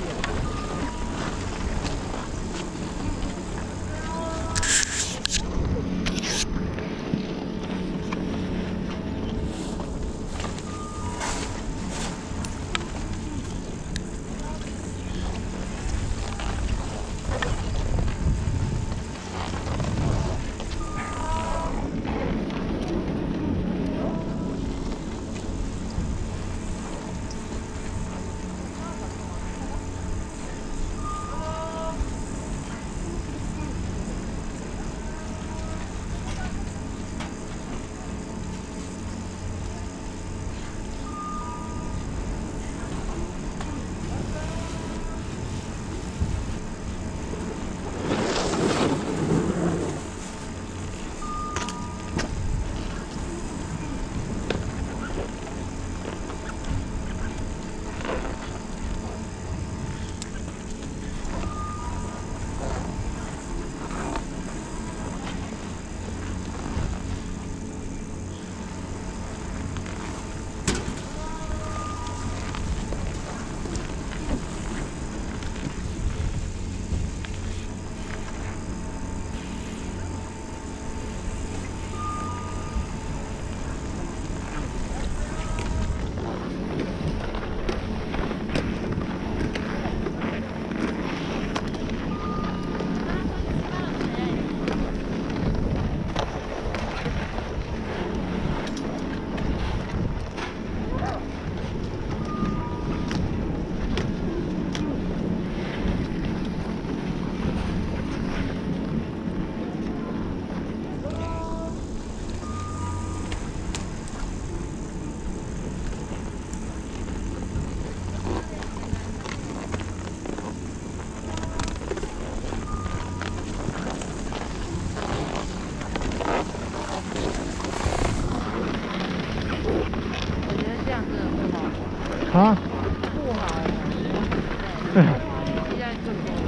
啊？ 不好了， 对， 现在这个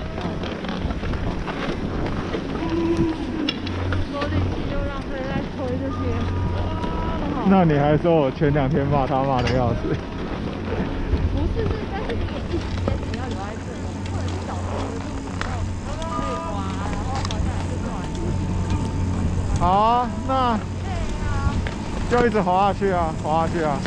多力气就浪费在推这些，不好。 那你还说我前2天骂他骂的要死。 不是，但是你也一时间你要留在这里，或者是找别的路然后可以滑，然后滑下来就转。 好啊，那对啊。 就一直滑下去啊，滑下去啊。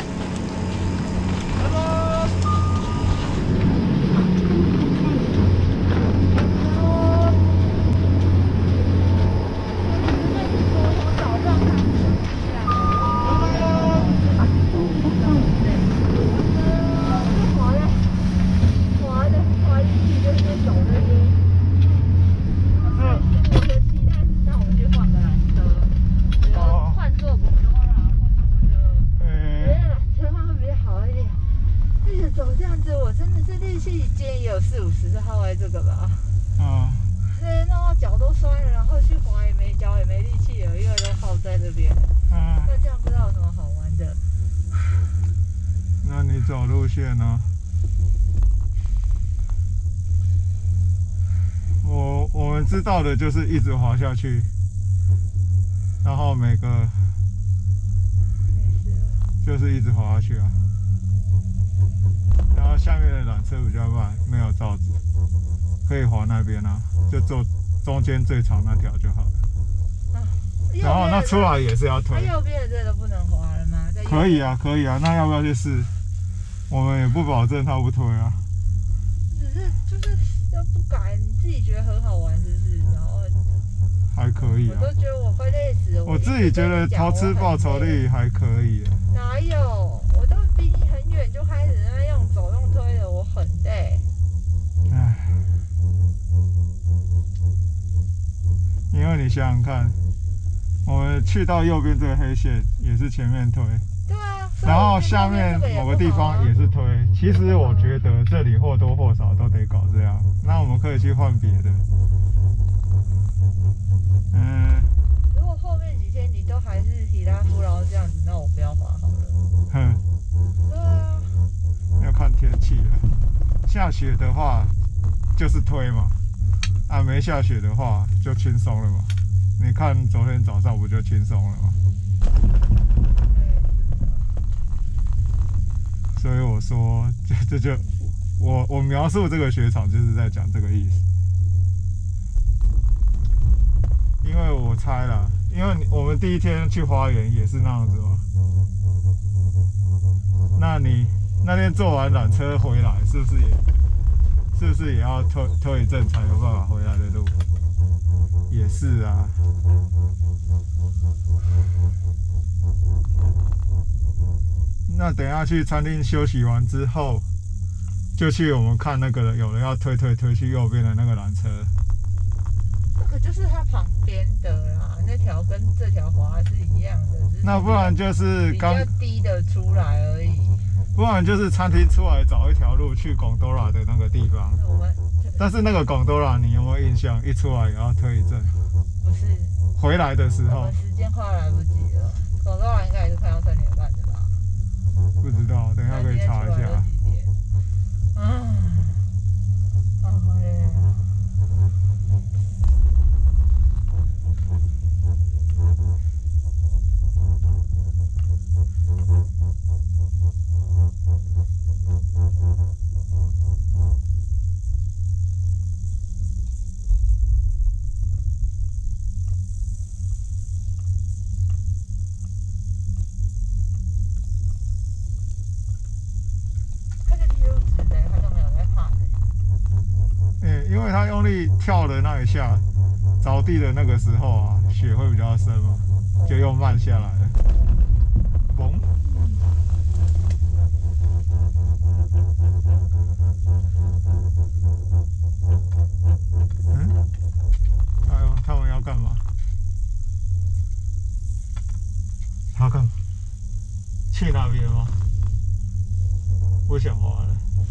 40-50是耗在这个吧？ 啊。 对，弄到脚都酸了，然后去滑也没脚也没力气了，因为都耗在这边。 嗯。 那这样不知道有什么好玩的。 那你走路线呢？我们知道的就是一直滑下去，然后每个就是一直滑下去啊。然后下面的缆车比较慢，没有罩子，可以滑那边啊，就走中间最长那条就好了。 啊、 然后那出来也是要推。 右边的这个不能滑了吗？ 可以啊，可以啊，那要不要去试？我们也不保证他不推啊。 只是就是要不敢，你自己觉得很好玩，是不是？然后还可以啊。 我都觉得我会累死。 我自己觉得投资报酬率还可以。 哪有？我都比你很远就开始那用走用推的，我很累。 唉，因为你想想看，我们去到右边这个黑线也是前面推。 对啊。 然后下面某个地方也是推。其实我觉得这里或多或少都得搞这样。那我们可以去换别的。 如果后面几天你都还是提拉夫，然后这样子，那我不要滑好了。 哼。 对啊。 要看天气了。下雪的话就是推嘛，啊没下雪的话就轻松了嘛。你看昨天早上不就轻松了吗？所以我我说，我描述这个雪场就是在讲这个意思。因为我猜啦，因为我们第一天去花园也是那样子嘛。那你那天坐完缆车回来，是不是也要推一阵才有办法回来的路？也是啊。那等一下去餐厅休息完之后，就去我们看那个有人要推去右边的那个缆车。 这个就是它旁边的啦，那条跟这条滑是一样的。 那不然就是比较低的出来而已。 不然就是餐厅出来找一条路去贡多拉的那个地方。但是那个贡多拉你有没有印象？一出来也要推一阵。 不是。 回来的时候。 我们时间快来不及了。贡多拉应该也是开到3点半的吧？ 不知道，等一下可以查一下。 好累啊。 因为他用力跳的那一下，着地的那个时候啊，雪会比较深嘛，就又慢下来了。嘣！哎呦，他们要干嘛？他干嘛？去那边吗？不想滑了。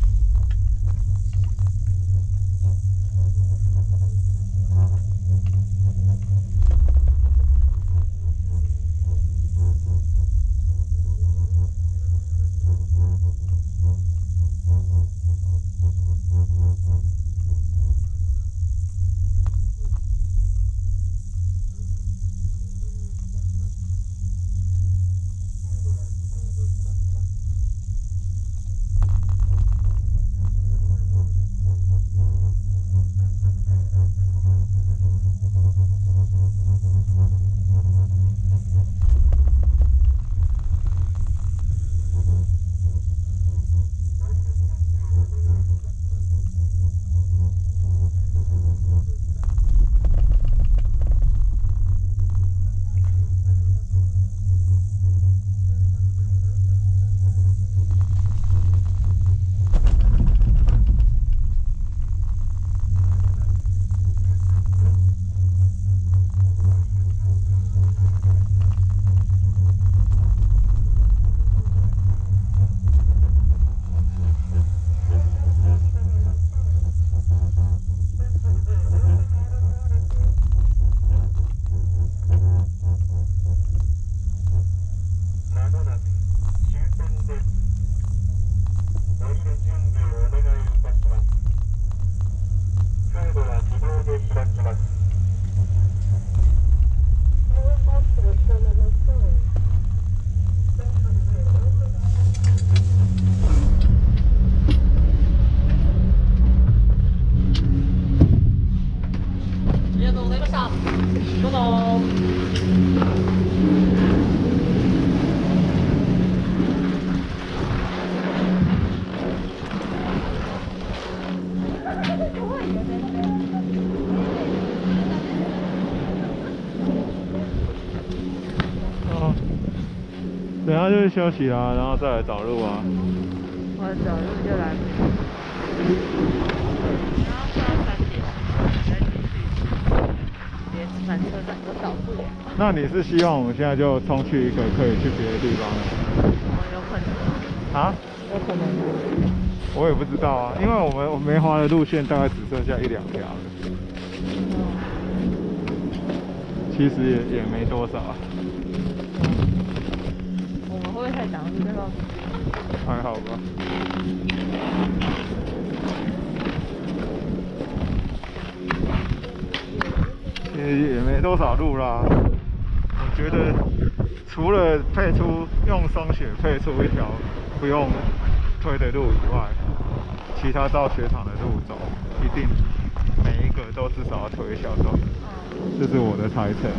等下就是休息啦，然后再来找路啊。 我找路就来不及。然后快要3点，再继续，连缆车站都到不了。 那你是希望我们现在就冲去一个可以去别的地方的？ 有可能。 啊？ 有可能。 我也不知道啊，因为我们梅花的路线大概只剩下1、2条了。其实也没多少。 我们会不会太挡路在告诉你？ 还好吧。也没多少路啦。我觉得除了配出用双雪配出一条不用推的路以外，其他照雪场的路走，一定每一个都至少要推一小段。这是我的猜测。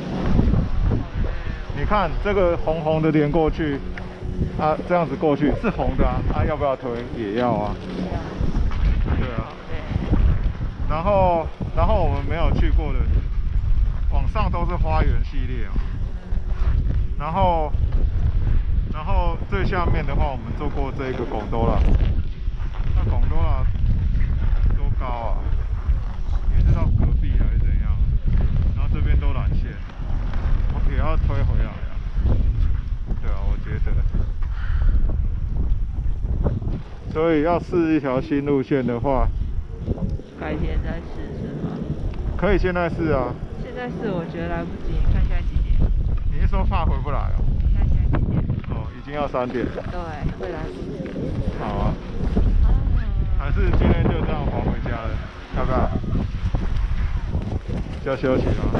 你看这个红红的连过去，啊，这样子过去是红的啊，啊要不要推？也要啊。对啊。然后我们没有去过的，往上都是花园系列哦。然后最下面的话，我们坐过这个贡多拉，那贡多拉多高啊？也是到隔壁还是怎样？然后这边都缆线，也要推回来啊。对啊，我觉得。所以要试一条新路线的话， 改天再试是吗？ 可以现在试啊。 现在试我觉得来不及，你看现在几点？ 你是说怕回不来哦？ 你看现在几点？ 哦，已经要3点了。 对，会来不及。 好啊。还是今天就这样还回家了，要不要？就休息了。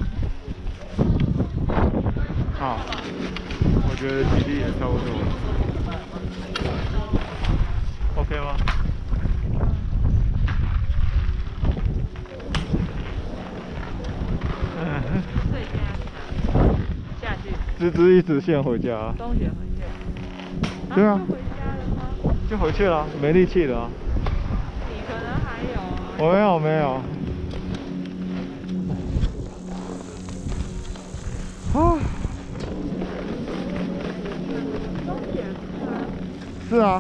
好，我觉得体力也差不多了。OK 吗？ 所以现在下去。 直一直线回家。 东学回去。 对啊。 回家了吗？ 就回去了，没力气了啊。 你可能还有啊。 我没有。啊。是啊。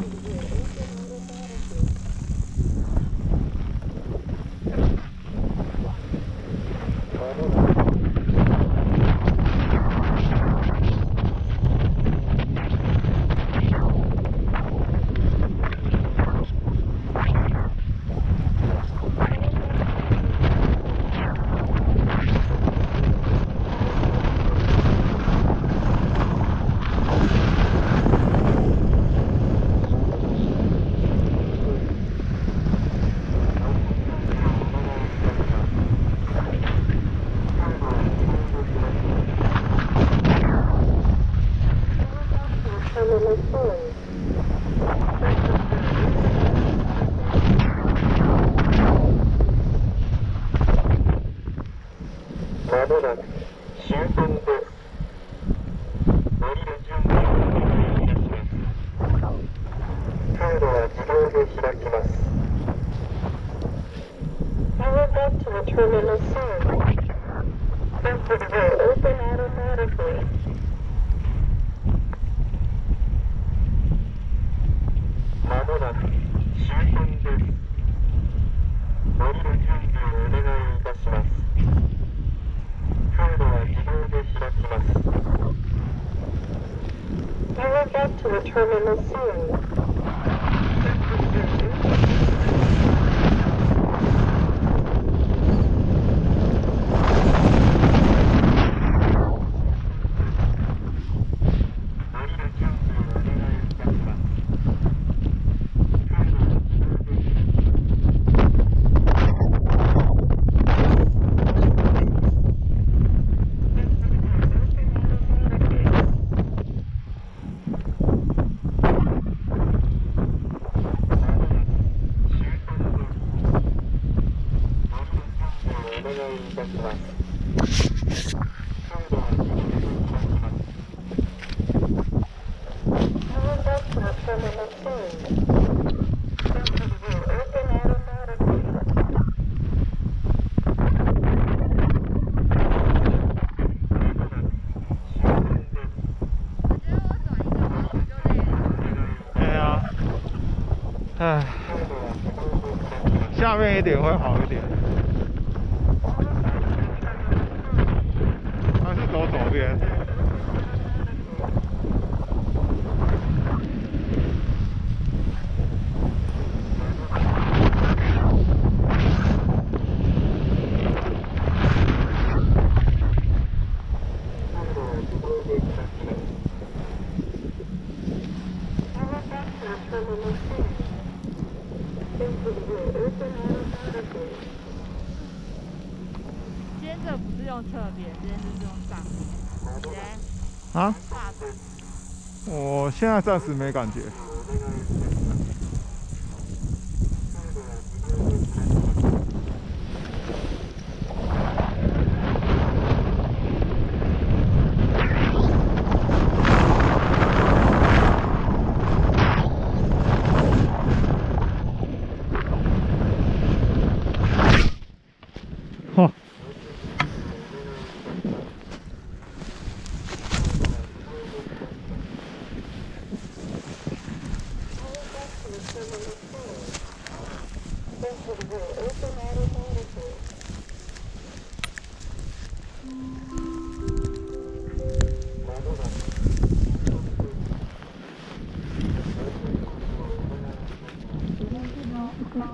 まもなく終点です。降りる準備をお願いいたします。通路は自動で開きます。You will get to the terminal soon. Exit will open automatically. まもなく終点です。降りる準備をお願いいたします。通路は自動で開きます。You will get to the terminal soon. 唉，下面一点会好一点，还是走左边。 今天这不是用侧边，今天就是用上边。 啊？我现在暂时没感觉。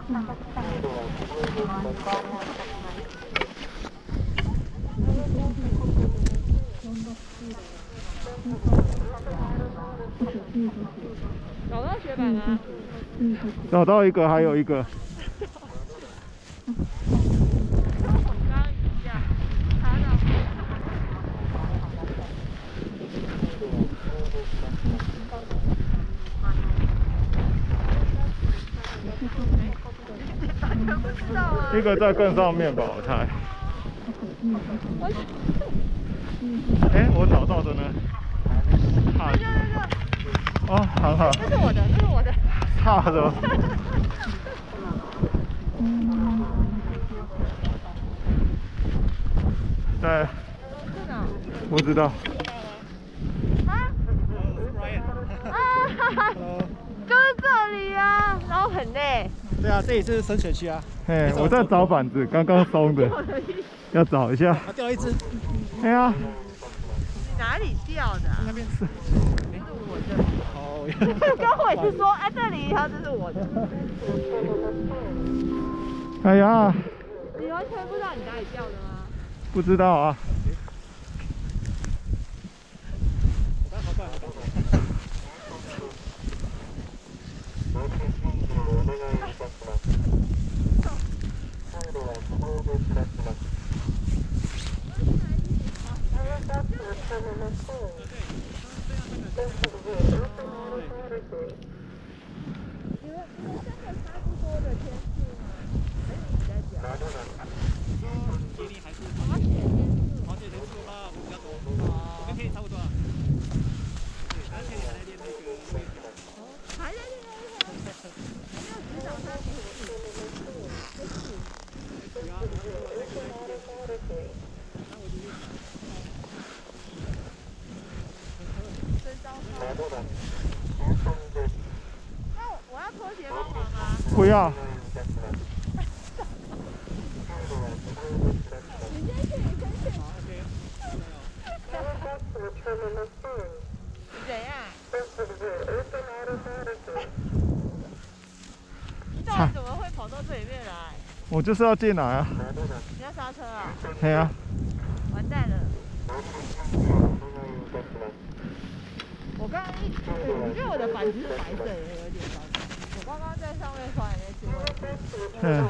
找到雪板吗？ 找到一个，还有一个。 我刚刚一样，插到。 一个在更上面吧，我猜。哎，我找到的呢。哦，很好。 这是我的，这是我的。 差的。对。 是哪？ 不知道。 啊？啊！就是这里啊，然后很累。 对啊，这里是深水区啊。 哎，我在找板子，刚刚松的，要找一下。 掉了一只。 哎呀。 你哪里掉的？ 那边是。 我的。 哦。 跟我也是说，哎，这里，然后这是我的。 哎呀。 你完全不知道你哪里掉的吗？ 不知道啊。 那我要拖鞋帮忙吗？ 不要。 怎样？你到底怎么会跑到这里面来？ 我就是要进来啊。 你要刹车啊？ 对啊。 完蛋了！我刚刚我觉得我的板子是白色的，有点糟糕。我刚刚在上面发现那出问题。 嗯。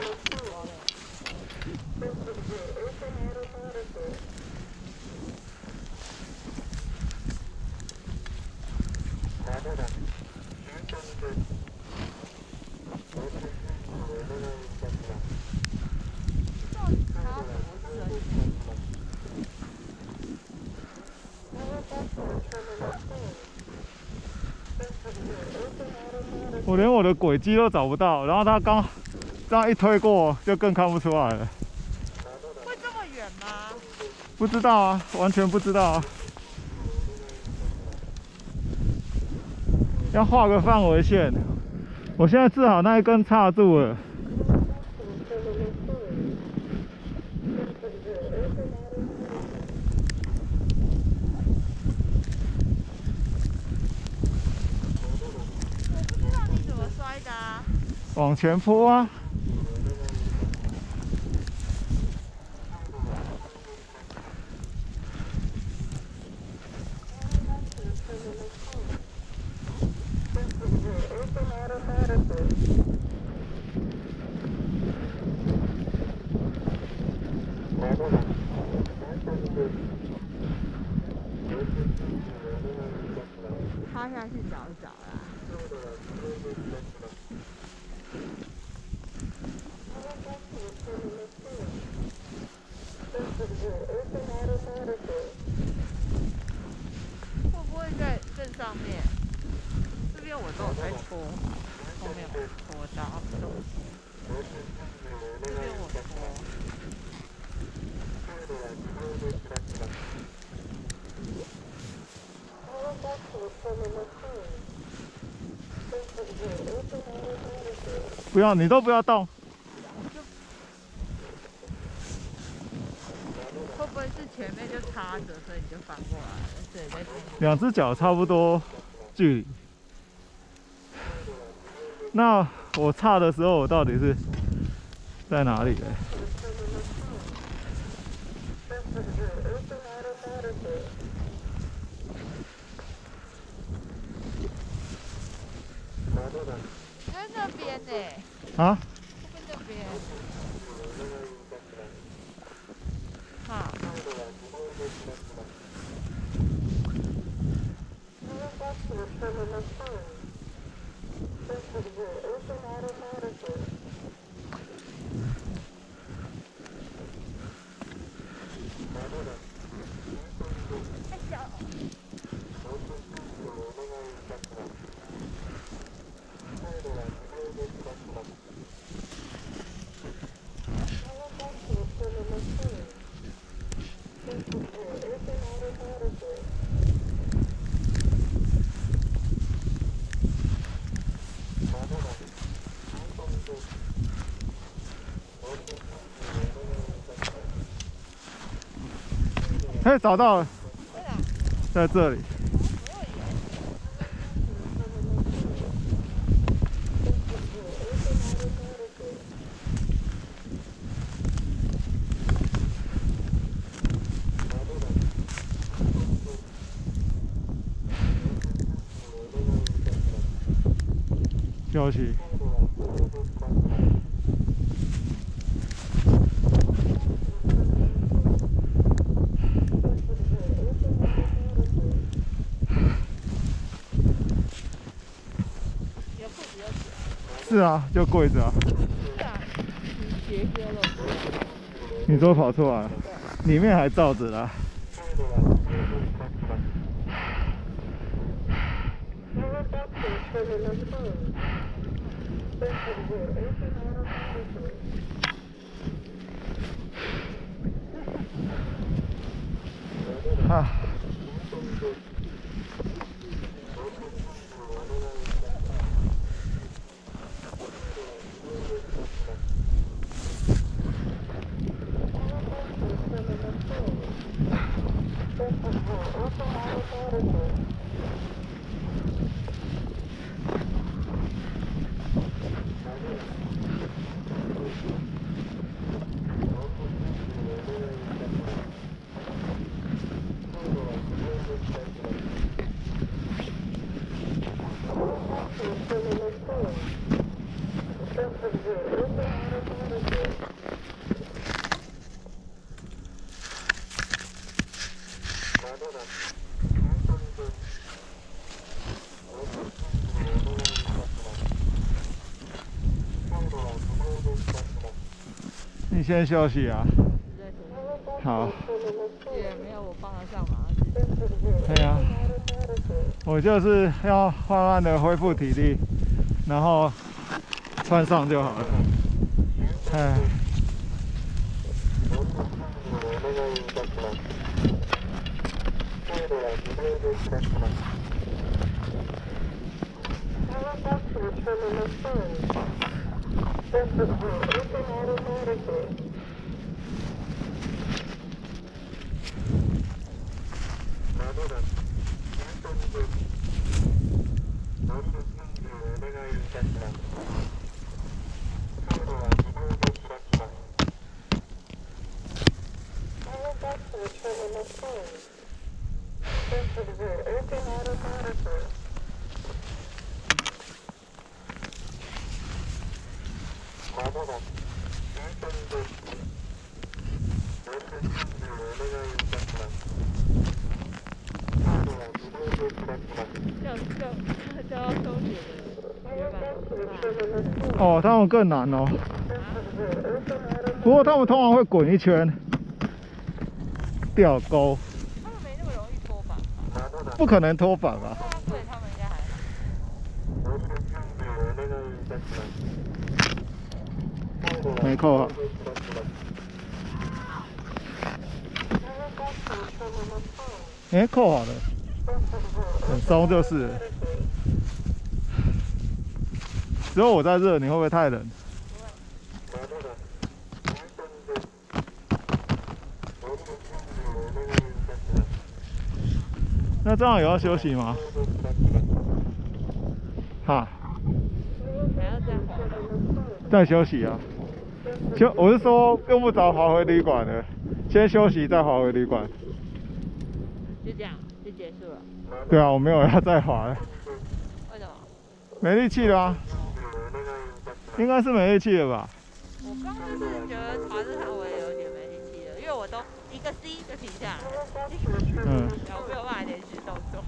我连我的轨迹都找不到，然后他刚这样一推过，就更看不出来了。 会这么远吗？ 不知道啊，完全不知道啊。要画个范围线。我现在治好那一根插住了。 我不知道你怎么摔的啊。 往前坡啊。 趴下去找找啦。会不会在更上面？这边我都有在拖，后面我拖到东西。这边我拖。 不要，你都不要动。 会不会是前面就插着，所以你就翻过来了？对，在两只脚差不多距离。那我差的时候，我到底是在哪里嘞？ 在那边呢。 啊？ 这边。哈。 哎，找到了，在这里。休息。是啊，就跪着啊。 是啊，你斜割了。 你都跑出来了，里面还罩着啦。啊。你先休息啊。好。 也没有我帮得上忙。 对呀，我就是要慢慢的恢复体力，然后穿上就好了。哎。哦，他们更难哦。不过他们通常会滚一圈，吊钩。 他们没那么容易脱板吧？ 不可能脱板吧？ 对，他们应该还。 没扣好。哎，扣好了，很松就是。只有我在热，你会不会太冷？那这样也要休息吗？哈。 还要再滑。 再休息啊。我是说用不着滑回旅馆了，先休息再滑回旅馆。 就这样就结束了。 对啊，我没有要再滑了。 为什么？ 没力气了啊？应该是没力气了吧？ 我刚刚就是觉得爬这趟我也有点没力气了，因为我都一个 C 就停下来了。然后没有办法连续动作。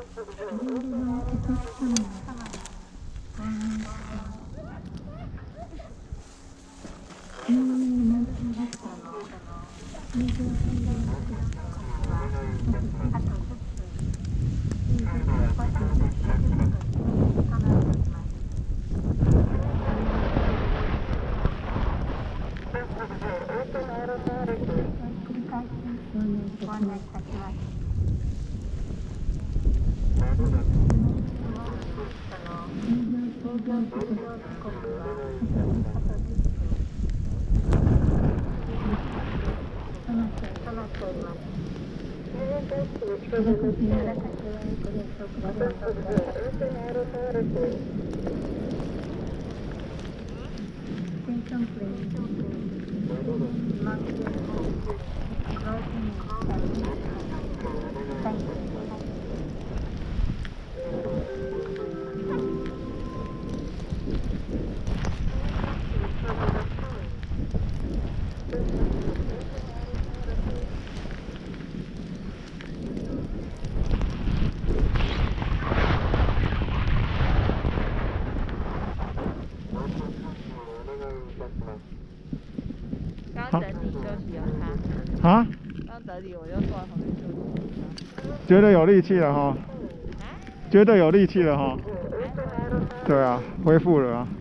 刚整理休息了他。 啊？ 刚整理我就坐在旁边休息。 觉得有力气了哈？觉得有力气了哈？对啊，恢复了啊。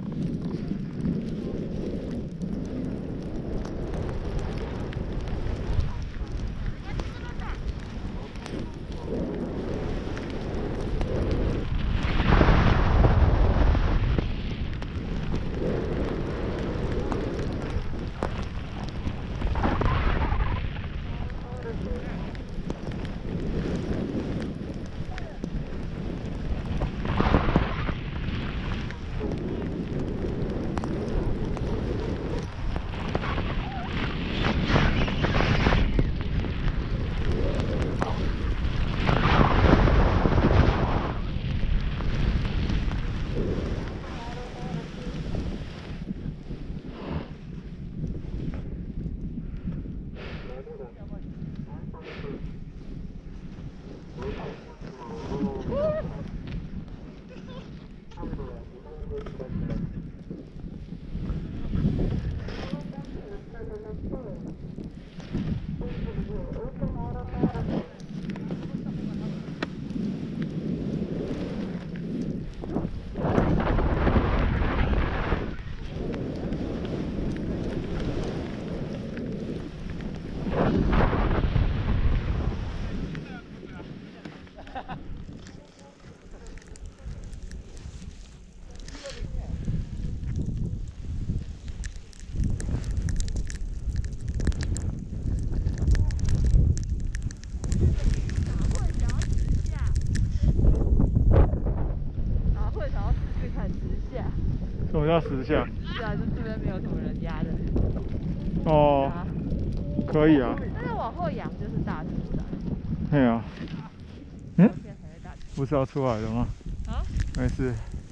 什么叫10下？ 是啊，就这边没有什么人压的。 哦，可以啊。 但是往后仰就是大池的。 对啊。嗯？不是要出来了吗？ 啊？ 没事。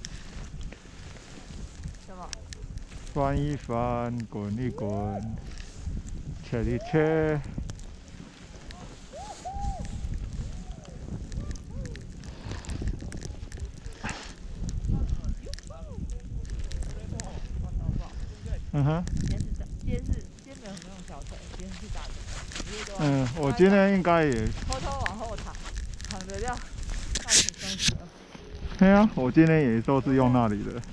什么？ 翻一翻，滚一滚，切一切。嗯哼。 今天没有什么用小腿，今天是大腿。 嗯，我今天应该也偷偷往后躺着要大腿30了。 对啊，我今天也都是用那里的。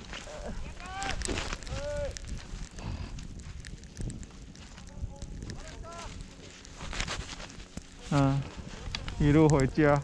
嗯，一路回家。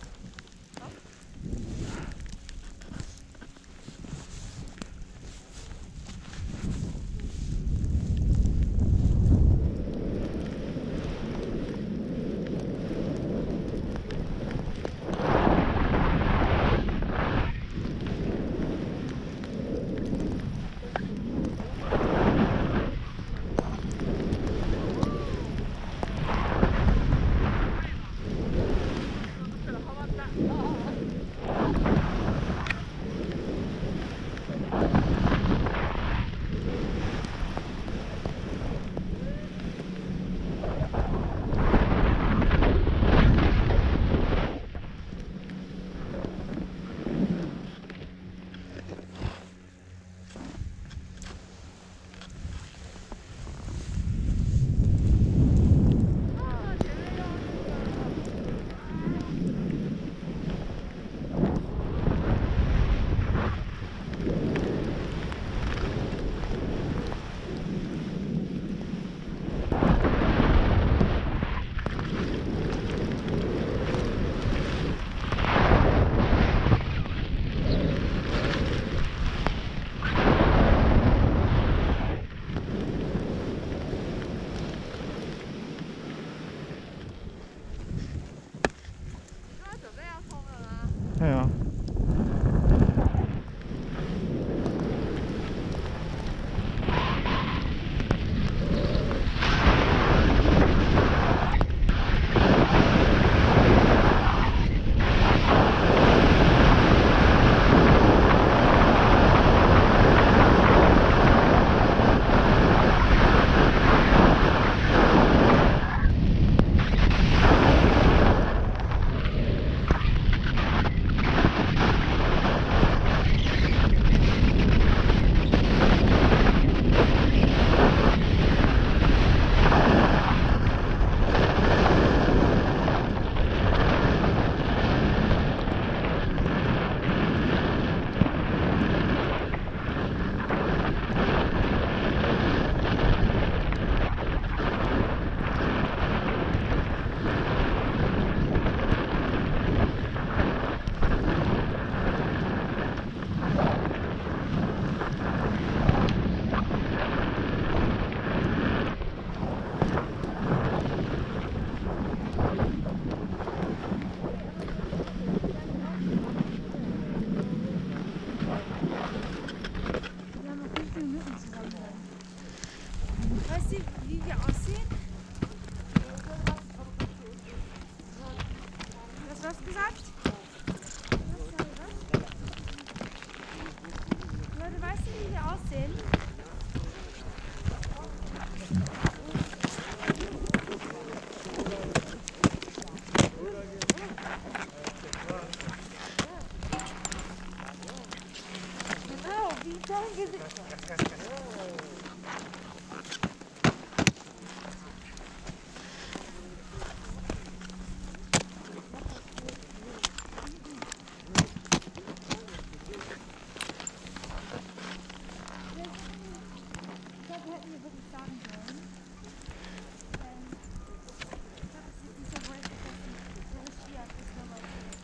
Weißt du, wie wir aussehen? Was hast du gesagt? Leute, weißt du, wie wir aussehen? Genau, wie dein Gesicht. Ich glaube, wir hätten hier wirklich sagen sollen. Ich glaube, es ist dieser Wolf vergessen. Der ist hier, das ist nochmal.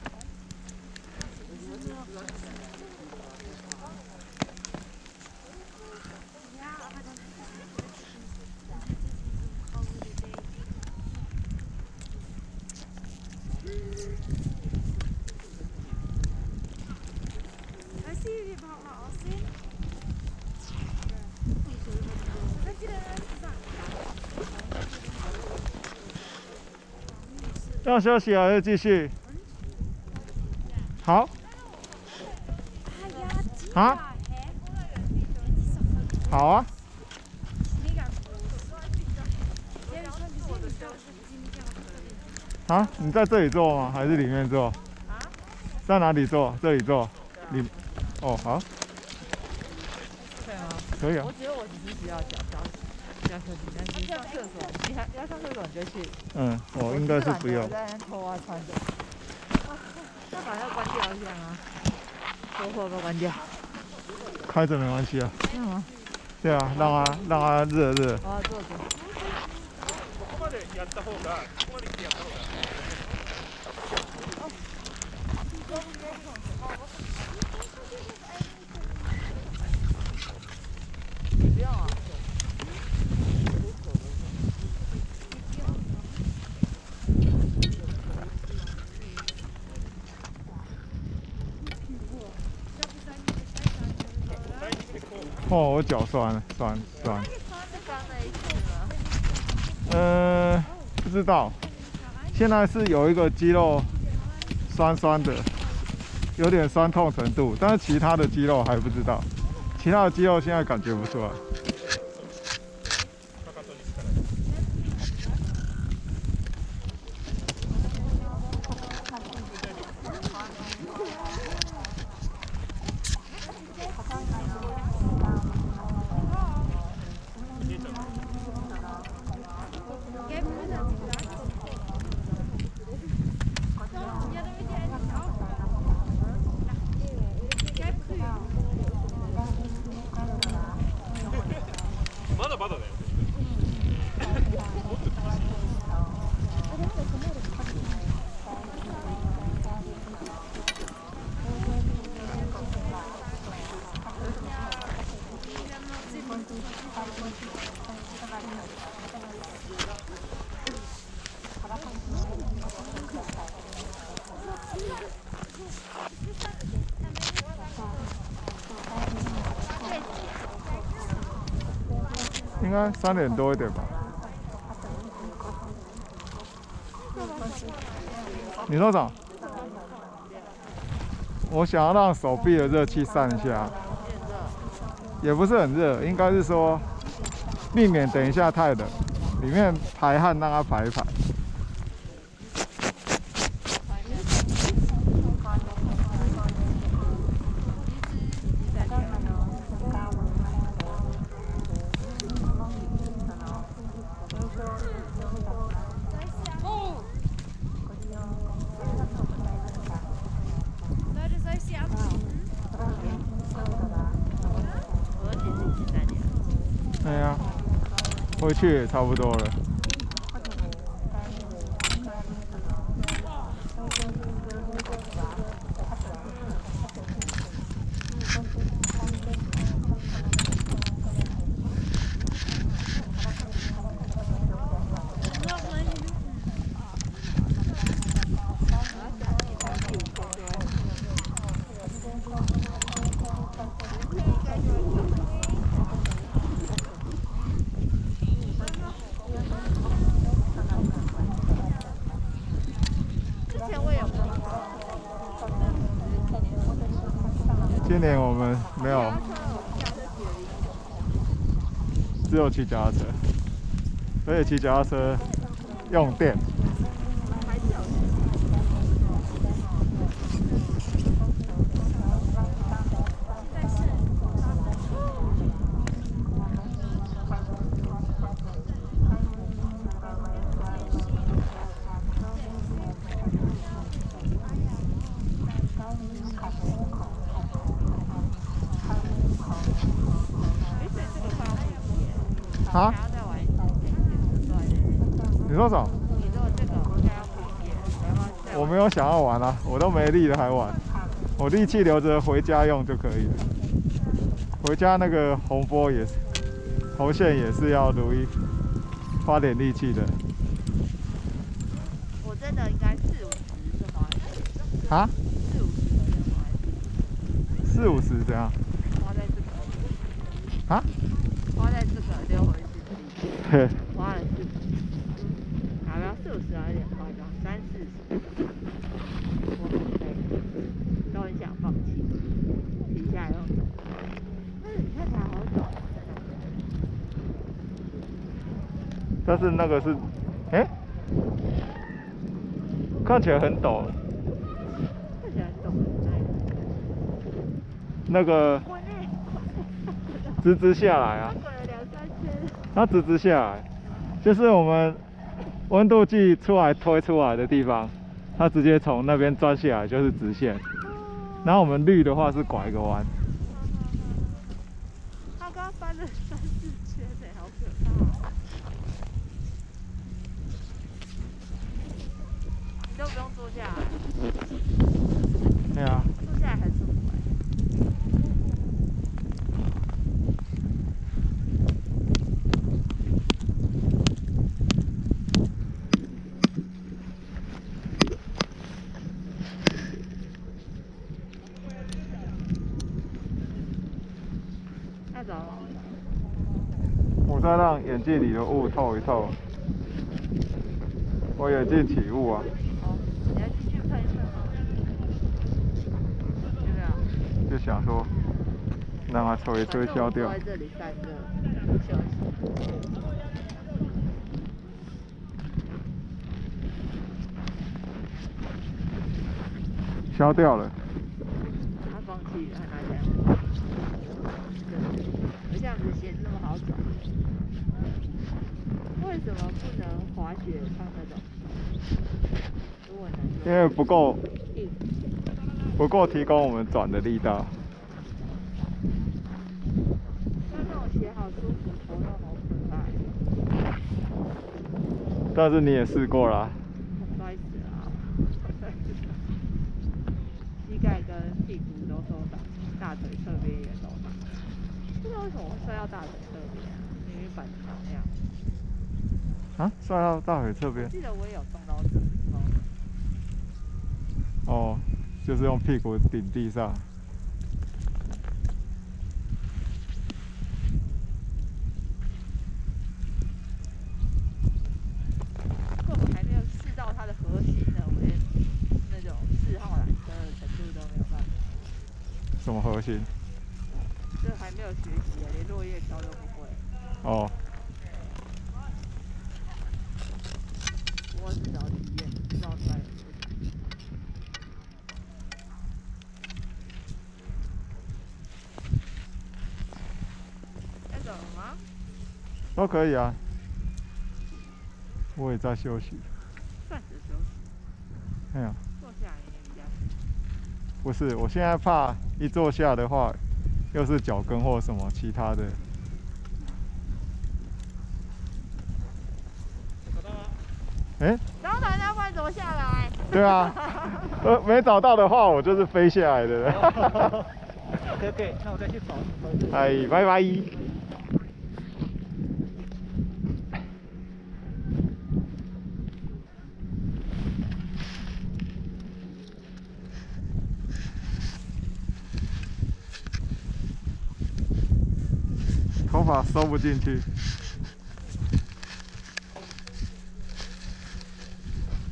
Ja, aber dann ist es nicht richtig. Dann ist es wie so ein grauer Idee. Weißt du, wie wir überhaupt mal aussehen? Was hat sie denn alles gesagt? 要休息还是继续？好， Ah ja, die Ha? da, hä? Die ist doch voll groß. 好啊。 Mega groß. Ja, ich habe schon gesehen, ich glaube, sie mega groß. 啊，你在这里坐吗？还是里面坐？在哪里坐？这里坐。里。哦，好， 对啊， 可以啊我。只是需要脚休息，但是上厕所，你还要上厕所你就去。 嗯，我应该是不用我。在那边脱啊穿着。那把它关掉一下啊，脱货给我关掉。 开着没关系啊。 这样吗？ 对啊，让它热热。 我要坐着。 ここまでやった方が、ここまで来てやった方が。 不要啊。 哦，我脚酸了，酸了。 是刚那一次吗？ 不知道。现在是有一个肌肉酸酸的，有点酸痛程度，但是其他的肌肉还不知道。其他的肌肉现在感觉不出来。 Gelb grün hat sie gesagt. Ja, damit ihr endlich auch. Gelb grün. まだまだだよ。 应该3点多一点吧。你说啥？我想要让手臂的热气散一下，也不是很热，应该是说避免等一下太冷，里面排汗让它排一排。 Leute, soll ich sie abschieben? 我要剪辑3年。 对呀，回去也差不多了。 Noch 9 Minuten. 今年我们没有，只有骑脚踏车，而且骑脚踏车用电。啊？你说什么？ 你说这个应该要回电，然后再我没有想要玩啊，我都没力了还玩，我力气留着回家用就可以了。回家那个红波也是，红线也是要花点力气的。 我真的应该40-50就花一次。 啊 ？40-50就花一次。 40-50怎样？ 花在这个。 啊？ 花在这个溜回去的地嘿。 花了40。好了，40-50有点夸张，30-40。我很累，都很想放弃，停下来用走的。但是你看起来好走， 但是那个是，哎、看起来很陡。 看起来很陡， 那个直下来啊， 滚了2-3圈。 它直下来，就是我们温度计出来推出来的地方，它直接从那边钻下来就是直线。然后我们绿的话是拐个弯。 他刚刚翻了3-4圈呢，好可怕、哦！你都不用坐下来。 对啊。 坐下来很舒服哎。 我在让眼镜里的雾透一透，我眼镜起雾啊。 哦，你要继续喷一喷吗？有没有？ 就想说，让它吹一吹消掉。 在这里散热休息。 消掉了。 他放弃了，他拿起来。对，这样子鞋子那么好走，为什么不能滑雪穿那种？如果能， 因为不够提供我们转的力道。 那种鞋好舒服，头又好可爱。 但是你也试过了。 摔死了。膝盖跟屁股都受伤，大腿侧边也受伤。不知道为什么会摔到大腿侧边啊？明明板桥那样。 啊？摔到大腿侧边？ 记得我也有撞到这。 哦，就是用屁股顶地上。 我们还没有试到它的核心呢，我连那种4号缆车的程度都没有办法。 什么核心？ 这还没有学习啊，连落叶飘都不会。 哦。 我只找体验，不知道摔有多久。要走了吗？ 都可以啊。我也在休息。 算是休息。 哎呀。 坐下来也比较舒服。 不是，我现在怕一坐下的话，又是脚跟或什么其他的。哎、 找到要不然怎么下来？ 对啊，没找到的话，我就是飞下来的。 OK， 那我再去找。 哎，拜拜。头发收不进去。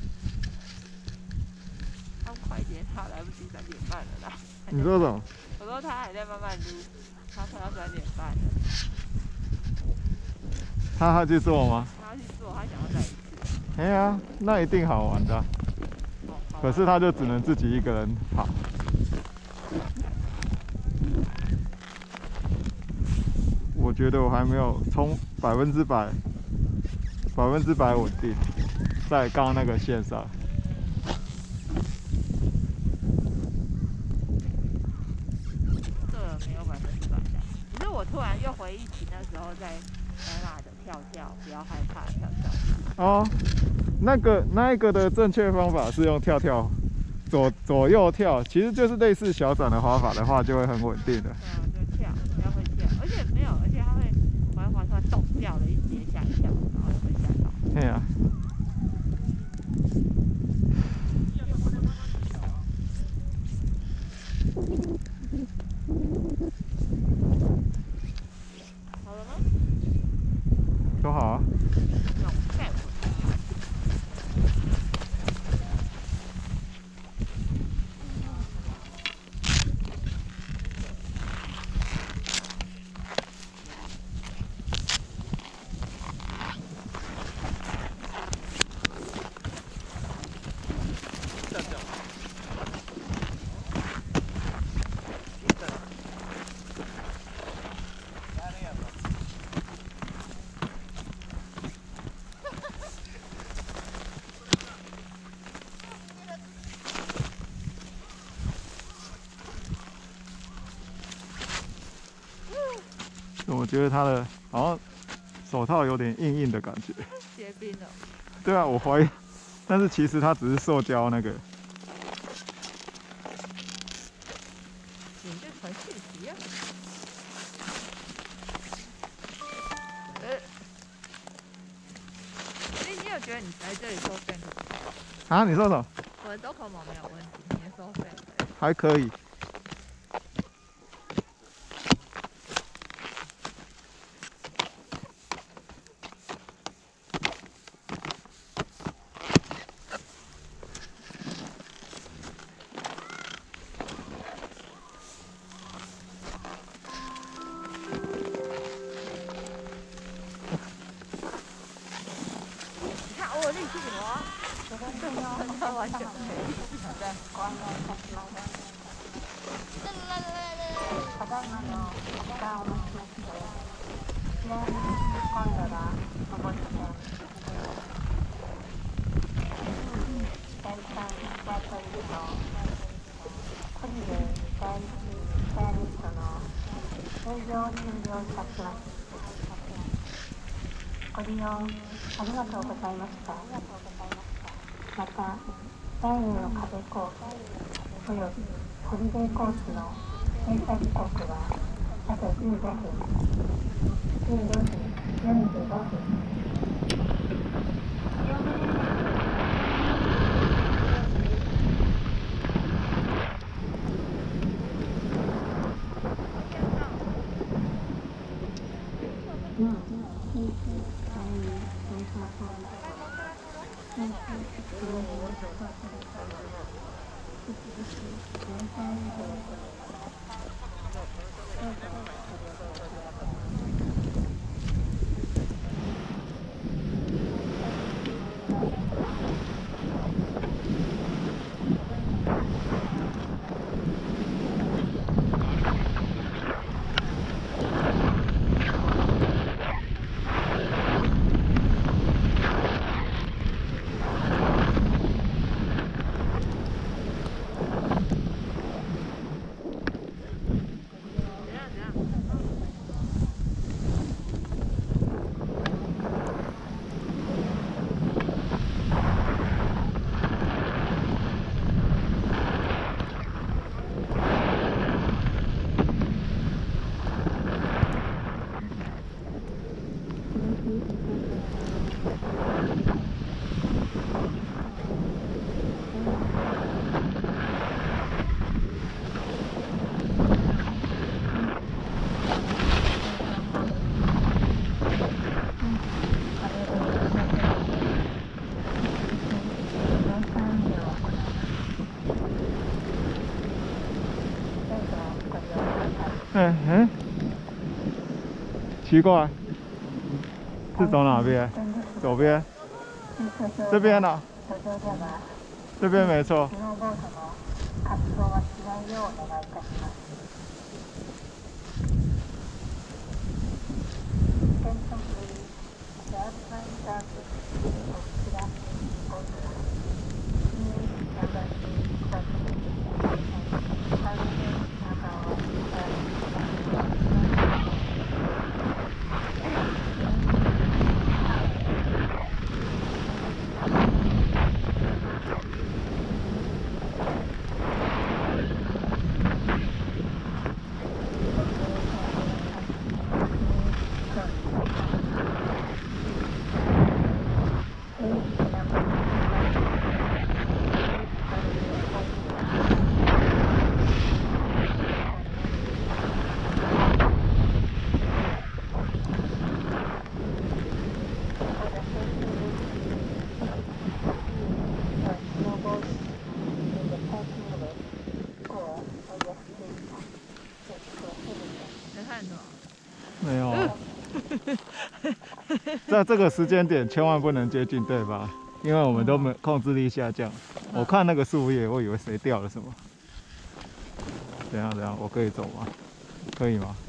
快点，他来不及3点半了啦。 你说什么？ 我说候他还在慢慢撸，他快要3点半了。 他去做吗？ 他要去做，他想要再一次。 哎呀，那一定好玩的啊。可是他就只能自己一个人跑。我觉得我还没有冲100%稳定，在刚刚那个线上。 这没有100%的。只是我突然又回忆起那时候在白马的跳跳，不要害怕跳跳。 哦，那一个的正确方法是用跳跳，左右跳，其实就是类似小展的滑法的话，就会很稳定的。 对啊，就跳，不要会跳，而且没有，而且它会滑一滑突然动掉了，一节下跳，然后会吓到。 对啊。 好了吗？ 都好啊。 那我们再回。 我觉得他的好像手套有点硬硬的感觉。 结冰了。 对啊，我怀疑，但是其实它只是塑胶那个。 你这传讯息啊？你有觉得你来这里收费吗？ 啊，你说什么？ 我的 Docomo 没有问题，你的收费可以。 还可以。 你看，我有力气了，他完全可以。 ご利用ありがとうございました。また、第2の壁コースおよびホリデーコースの停車時刻はあと15分、15時45分。 奇怪，是走哪边？左边？这边呢、这边没错。 在看什么？ 没有啊。在这个时间点千万不能接近，对吧？因为我们都没控制力下降。我看那个树叶，我以为谁掉了什么。等一下，我可以走吗？可以吗？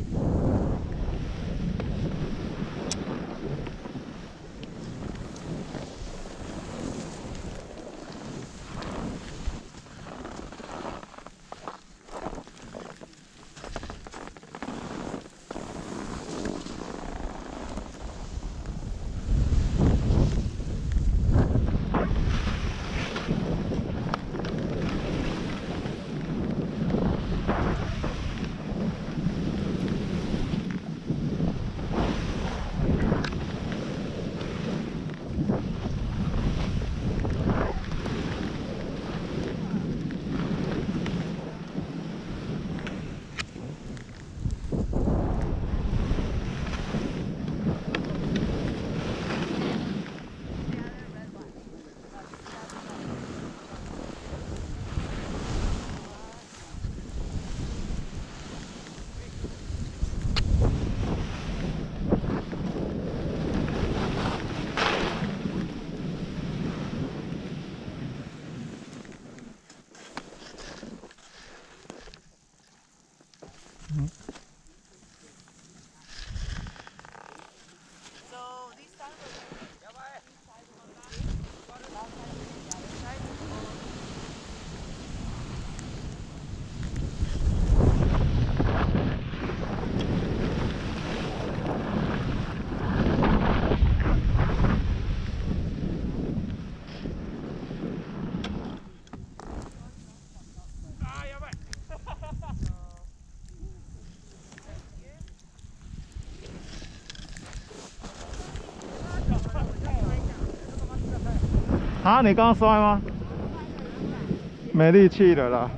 啊，你刚刚摔吗？没力气了啦。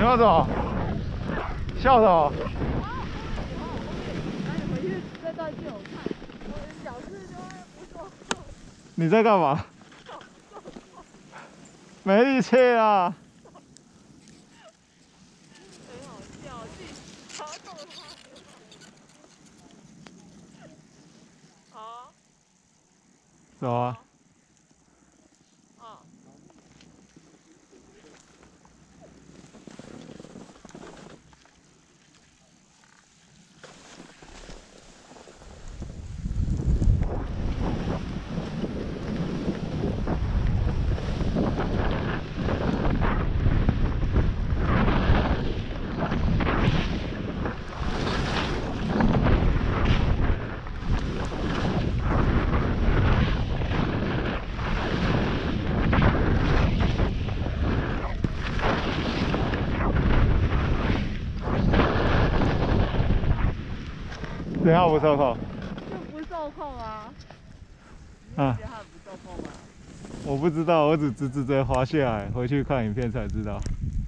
要什么？笑什么？ 然后你回去这段借我看，我的小事就会不受控。 你在干嘛？没力气啊！ 很好笑，自己超动的话。好。 走啊！ 哦。 怎样不受控？ 就不受控啊！ 啊你觉得它很不受控吗？ 我不知道，我只直接滑下来，回去看影片才知道。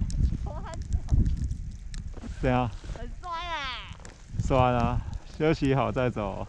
怎样？ 很酸啊！ 酸啊！休息好再走。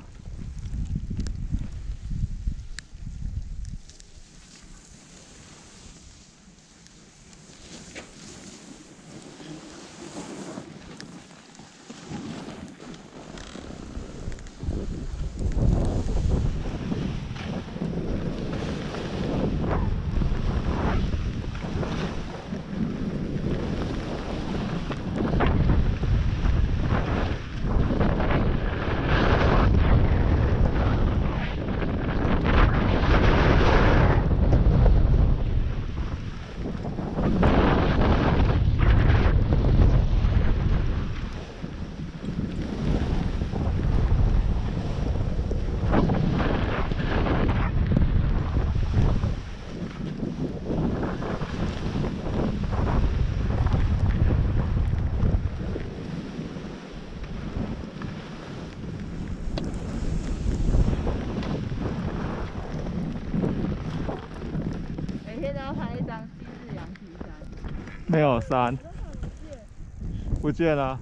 每天都要拍一张今日阳气山。 没有山，不见了。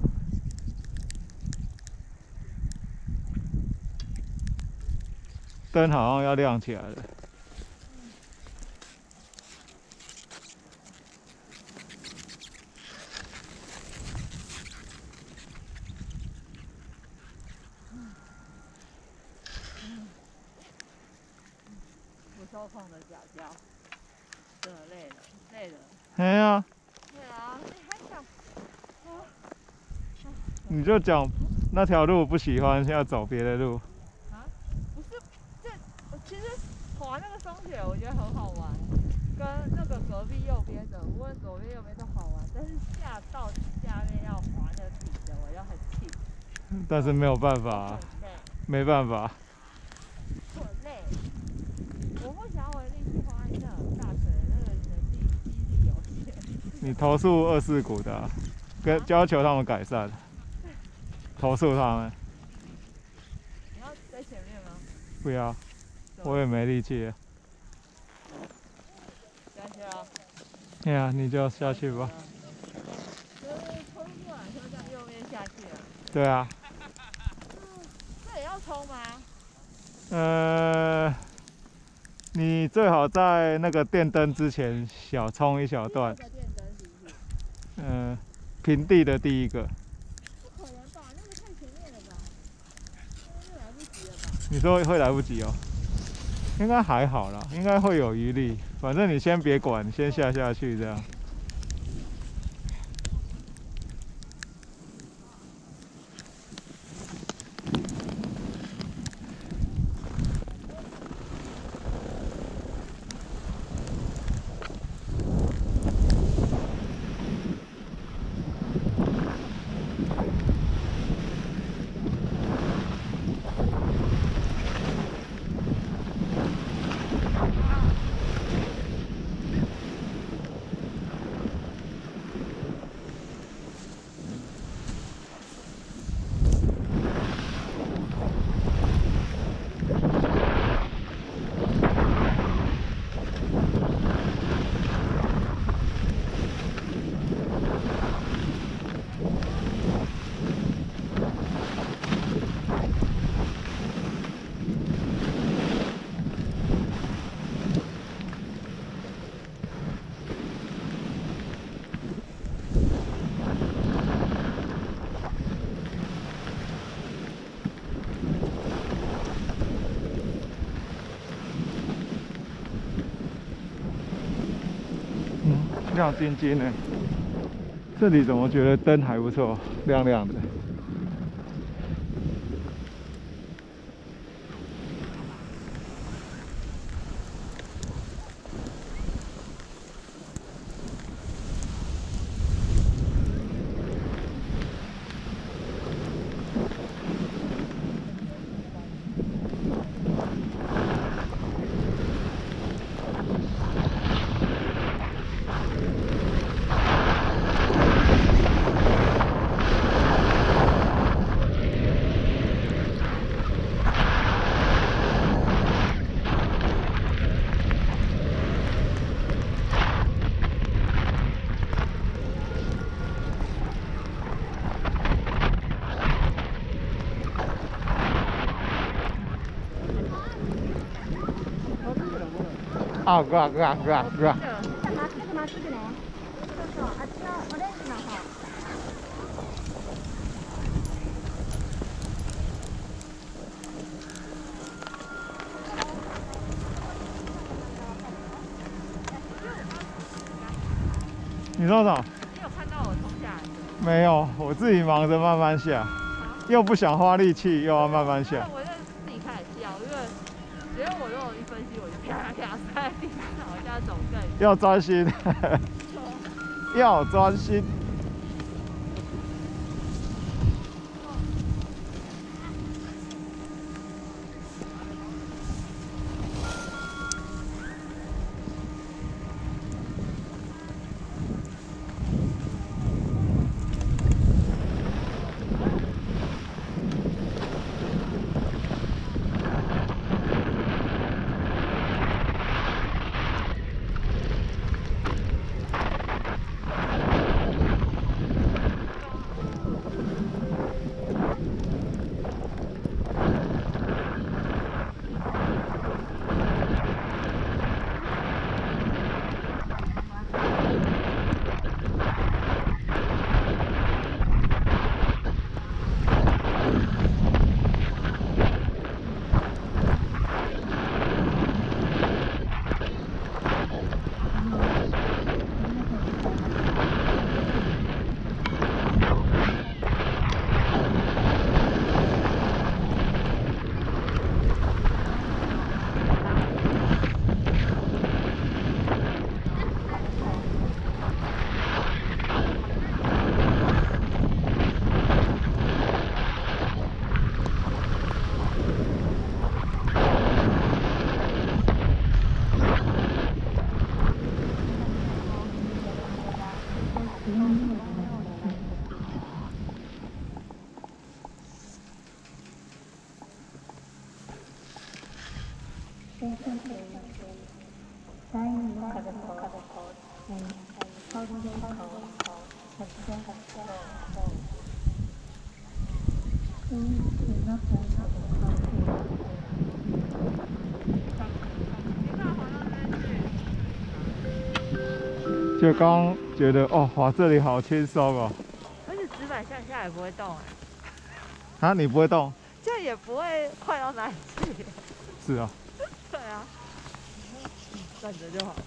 灯好像要亮起来了。 不受控的脚脚，真的累了，累了。 哎呀， 对啊，你还想？ 你就讲那条路不喜欢，要走别的路。 啊？不是，我其实滑那个松雪，我觉得很好玩，跟那个隔壁右边的，无论左边右边都好玩。但是到下面要滑那个底的，我就很气。 但是没有办法， 很累， 没办法。 很累。我不想我的力气花在那种大水的那个能力肌力有限。 你投诉24股的啊、跟要求他们改善，投诉他们。 你要在前面吗？ 不要，我也没力气了。 下去啊！ 哎呀，你就下去吧。 就是冲过来就这样右面下去啊。 对啊。 这也要冲吗？ 你最好在那个电灯之前小冲一小段。 这个电灯是不是？ 平地的第一个。 不可能吧？那个太前面了吧？那来不及了吧？ 你说会来不及哦？应该还好啦，应该会有余力。反正你先别管，先下去这样。 亮晶晶的。这里怎么觉得灯还不错，亮亮的？あ、ガガガガ。 まっすぐまっすぐね。そうそう、あっちのオレンジの方。 你说什么？ 你有看到我冲下来的？ 没有，我自己忙着慢慢下，又不想花力气，又要慢慢下。 我在自己开始笑，因为我如果一分析，我就啪啪摔在地上，我现在走更要专心，要专心。就刚觉得哦，哇，这里好轻松哦。 而且纸板向下也不会动啊，你不会动？ 这样也不会快到哪里去。 是啊。 对啊，站着就好。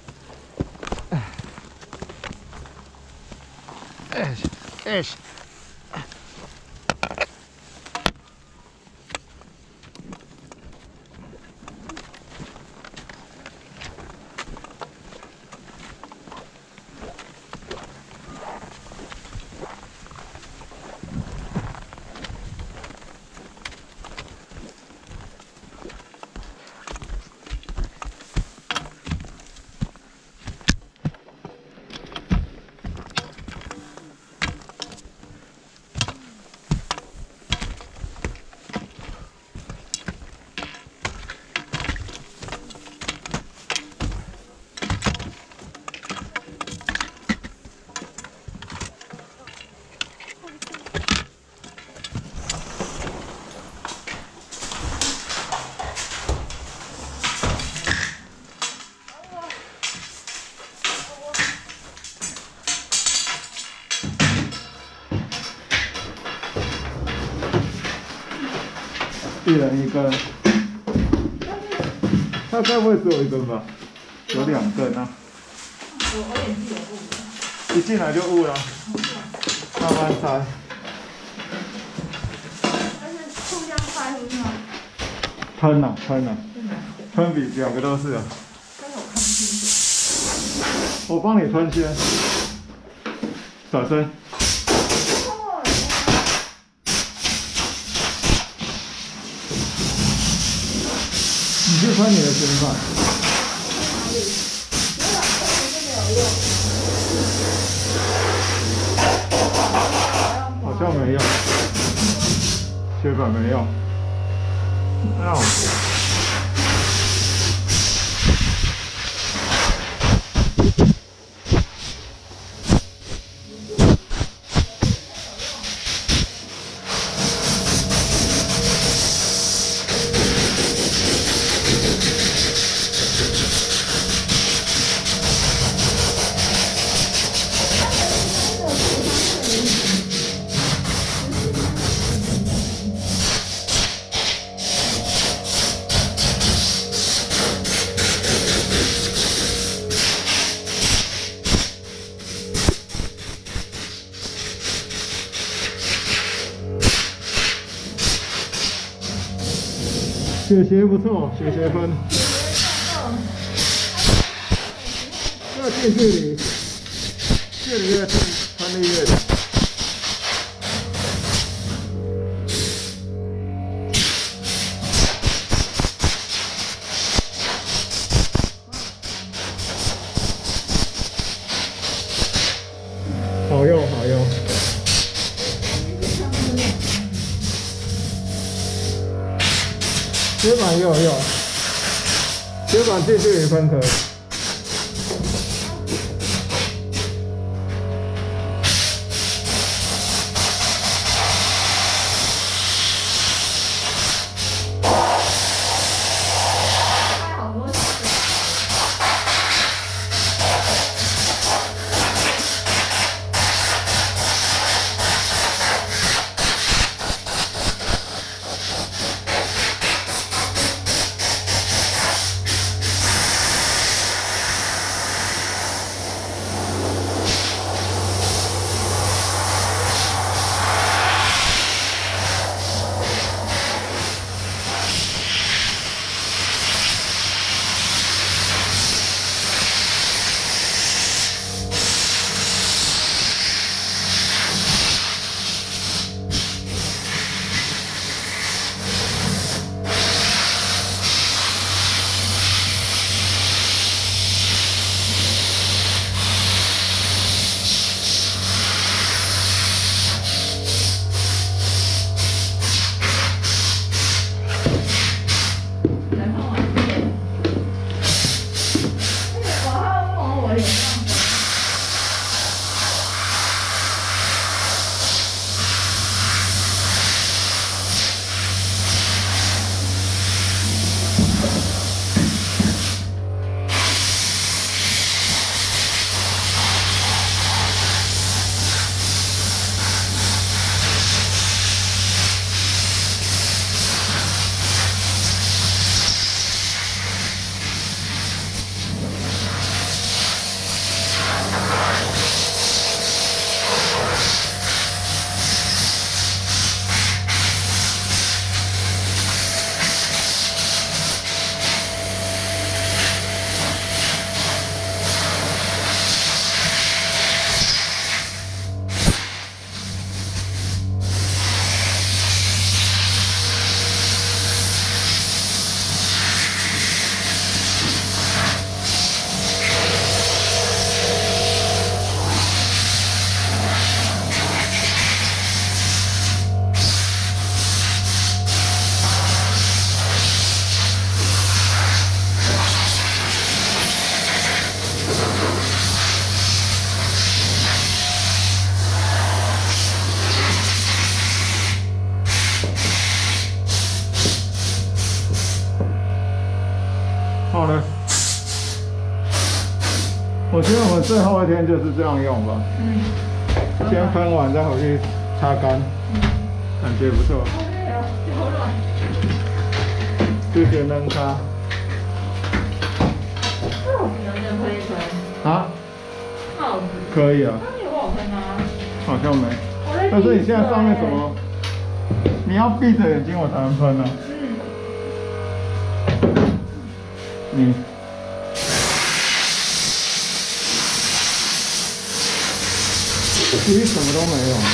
哎。一人一根，他该不会只有一根吧？有2根啊。 我有点记得不。 一进来就雾了，慢慢拆。 而且互相拍不是吗？ 喷啊喷啊，喷比两个都是啊。 但是我看不清楚。 我帮你喷先，小声。你去喷你的旋转。好像没用，血管没用。那血鞋不错，血鞋分。要近距离，距离越近，喷力越大。好用，好用。铁板也有用，铁板近距离喷可以。好了，我觉得我们最后一天就是这样用吧。先喷完再回去擦干，感觉不错。 好软。 谢谢能擦。 有点灰尘。 啊？ 帽子。 可以啊。 那有我喷吗？ 好像没。但是你现在上面什么？你要闭着眼睛我才能喷啊。你。其实什么都没有。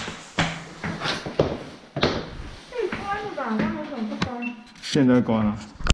现在关了。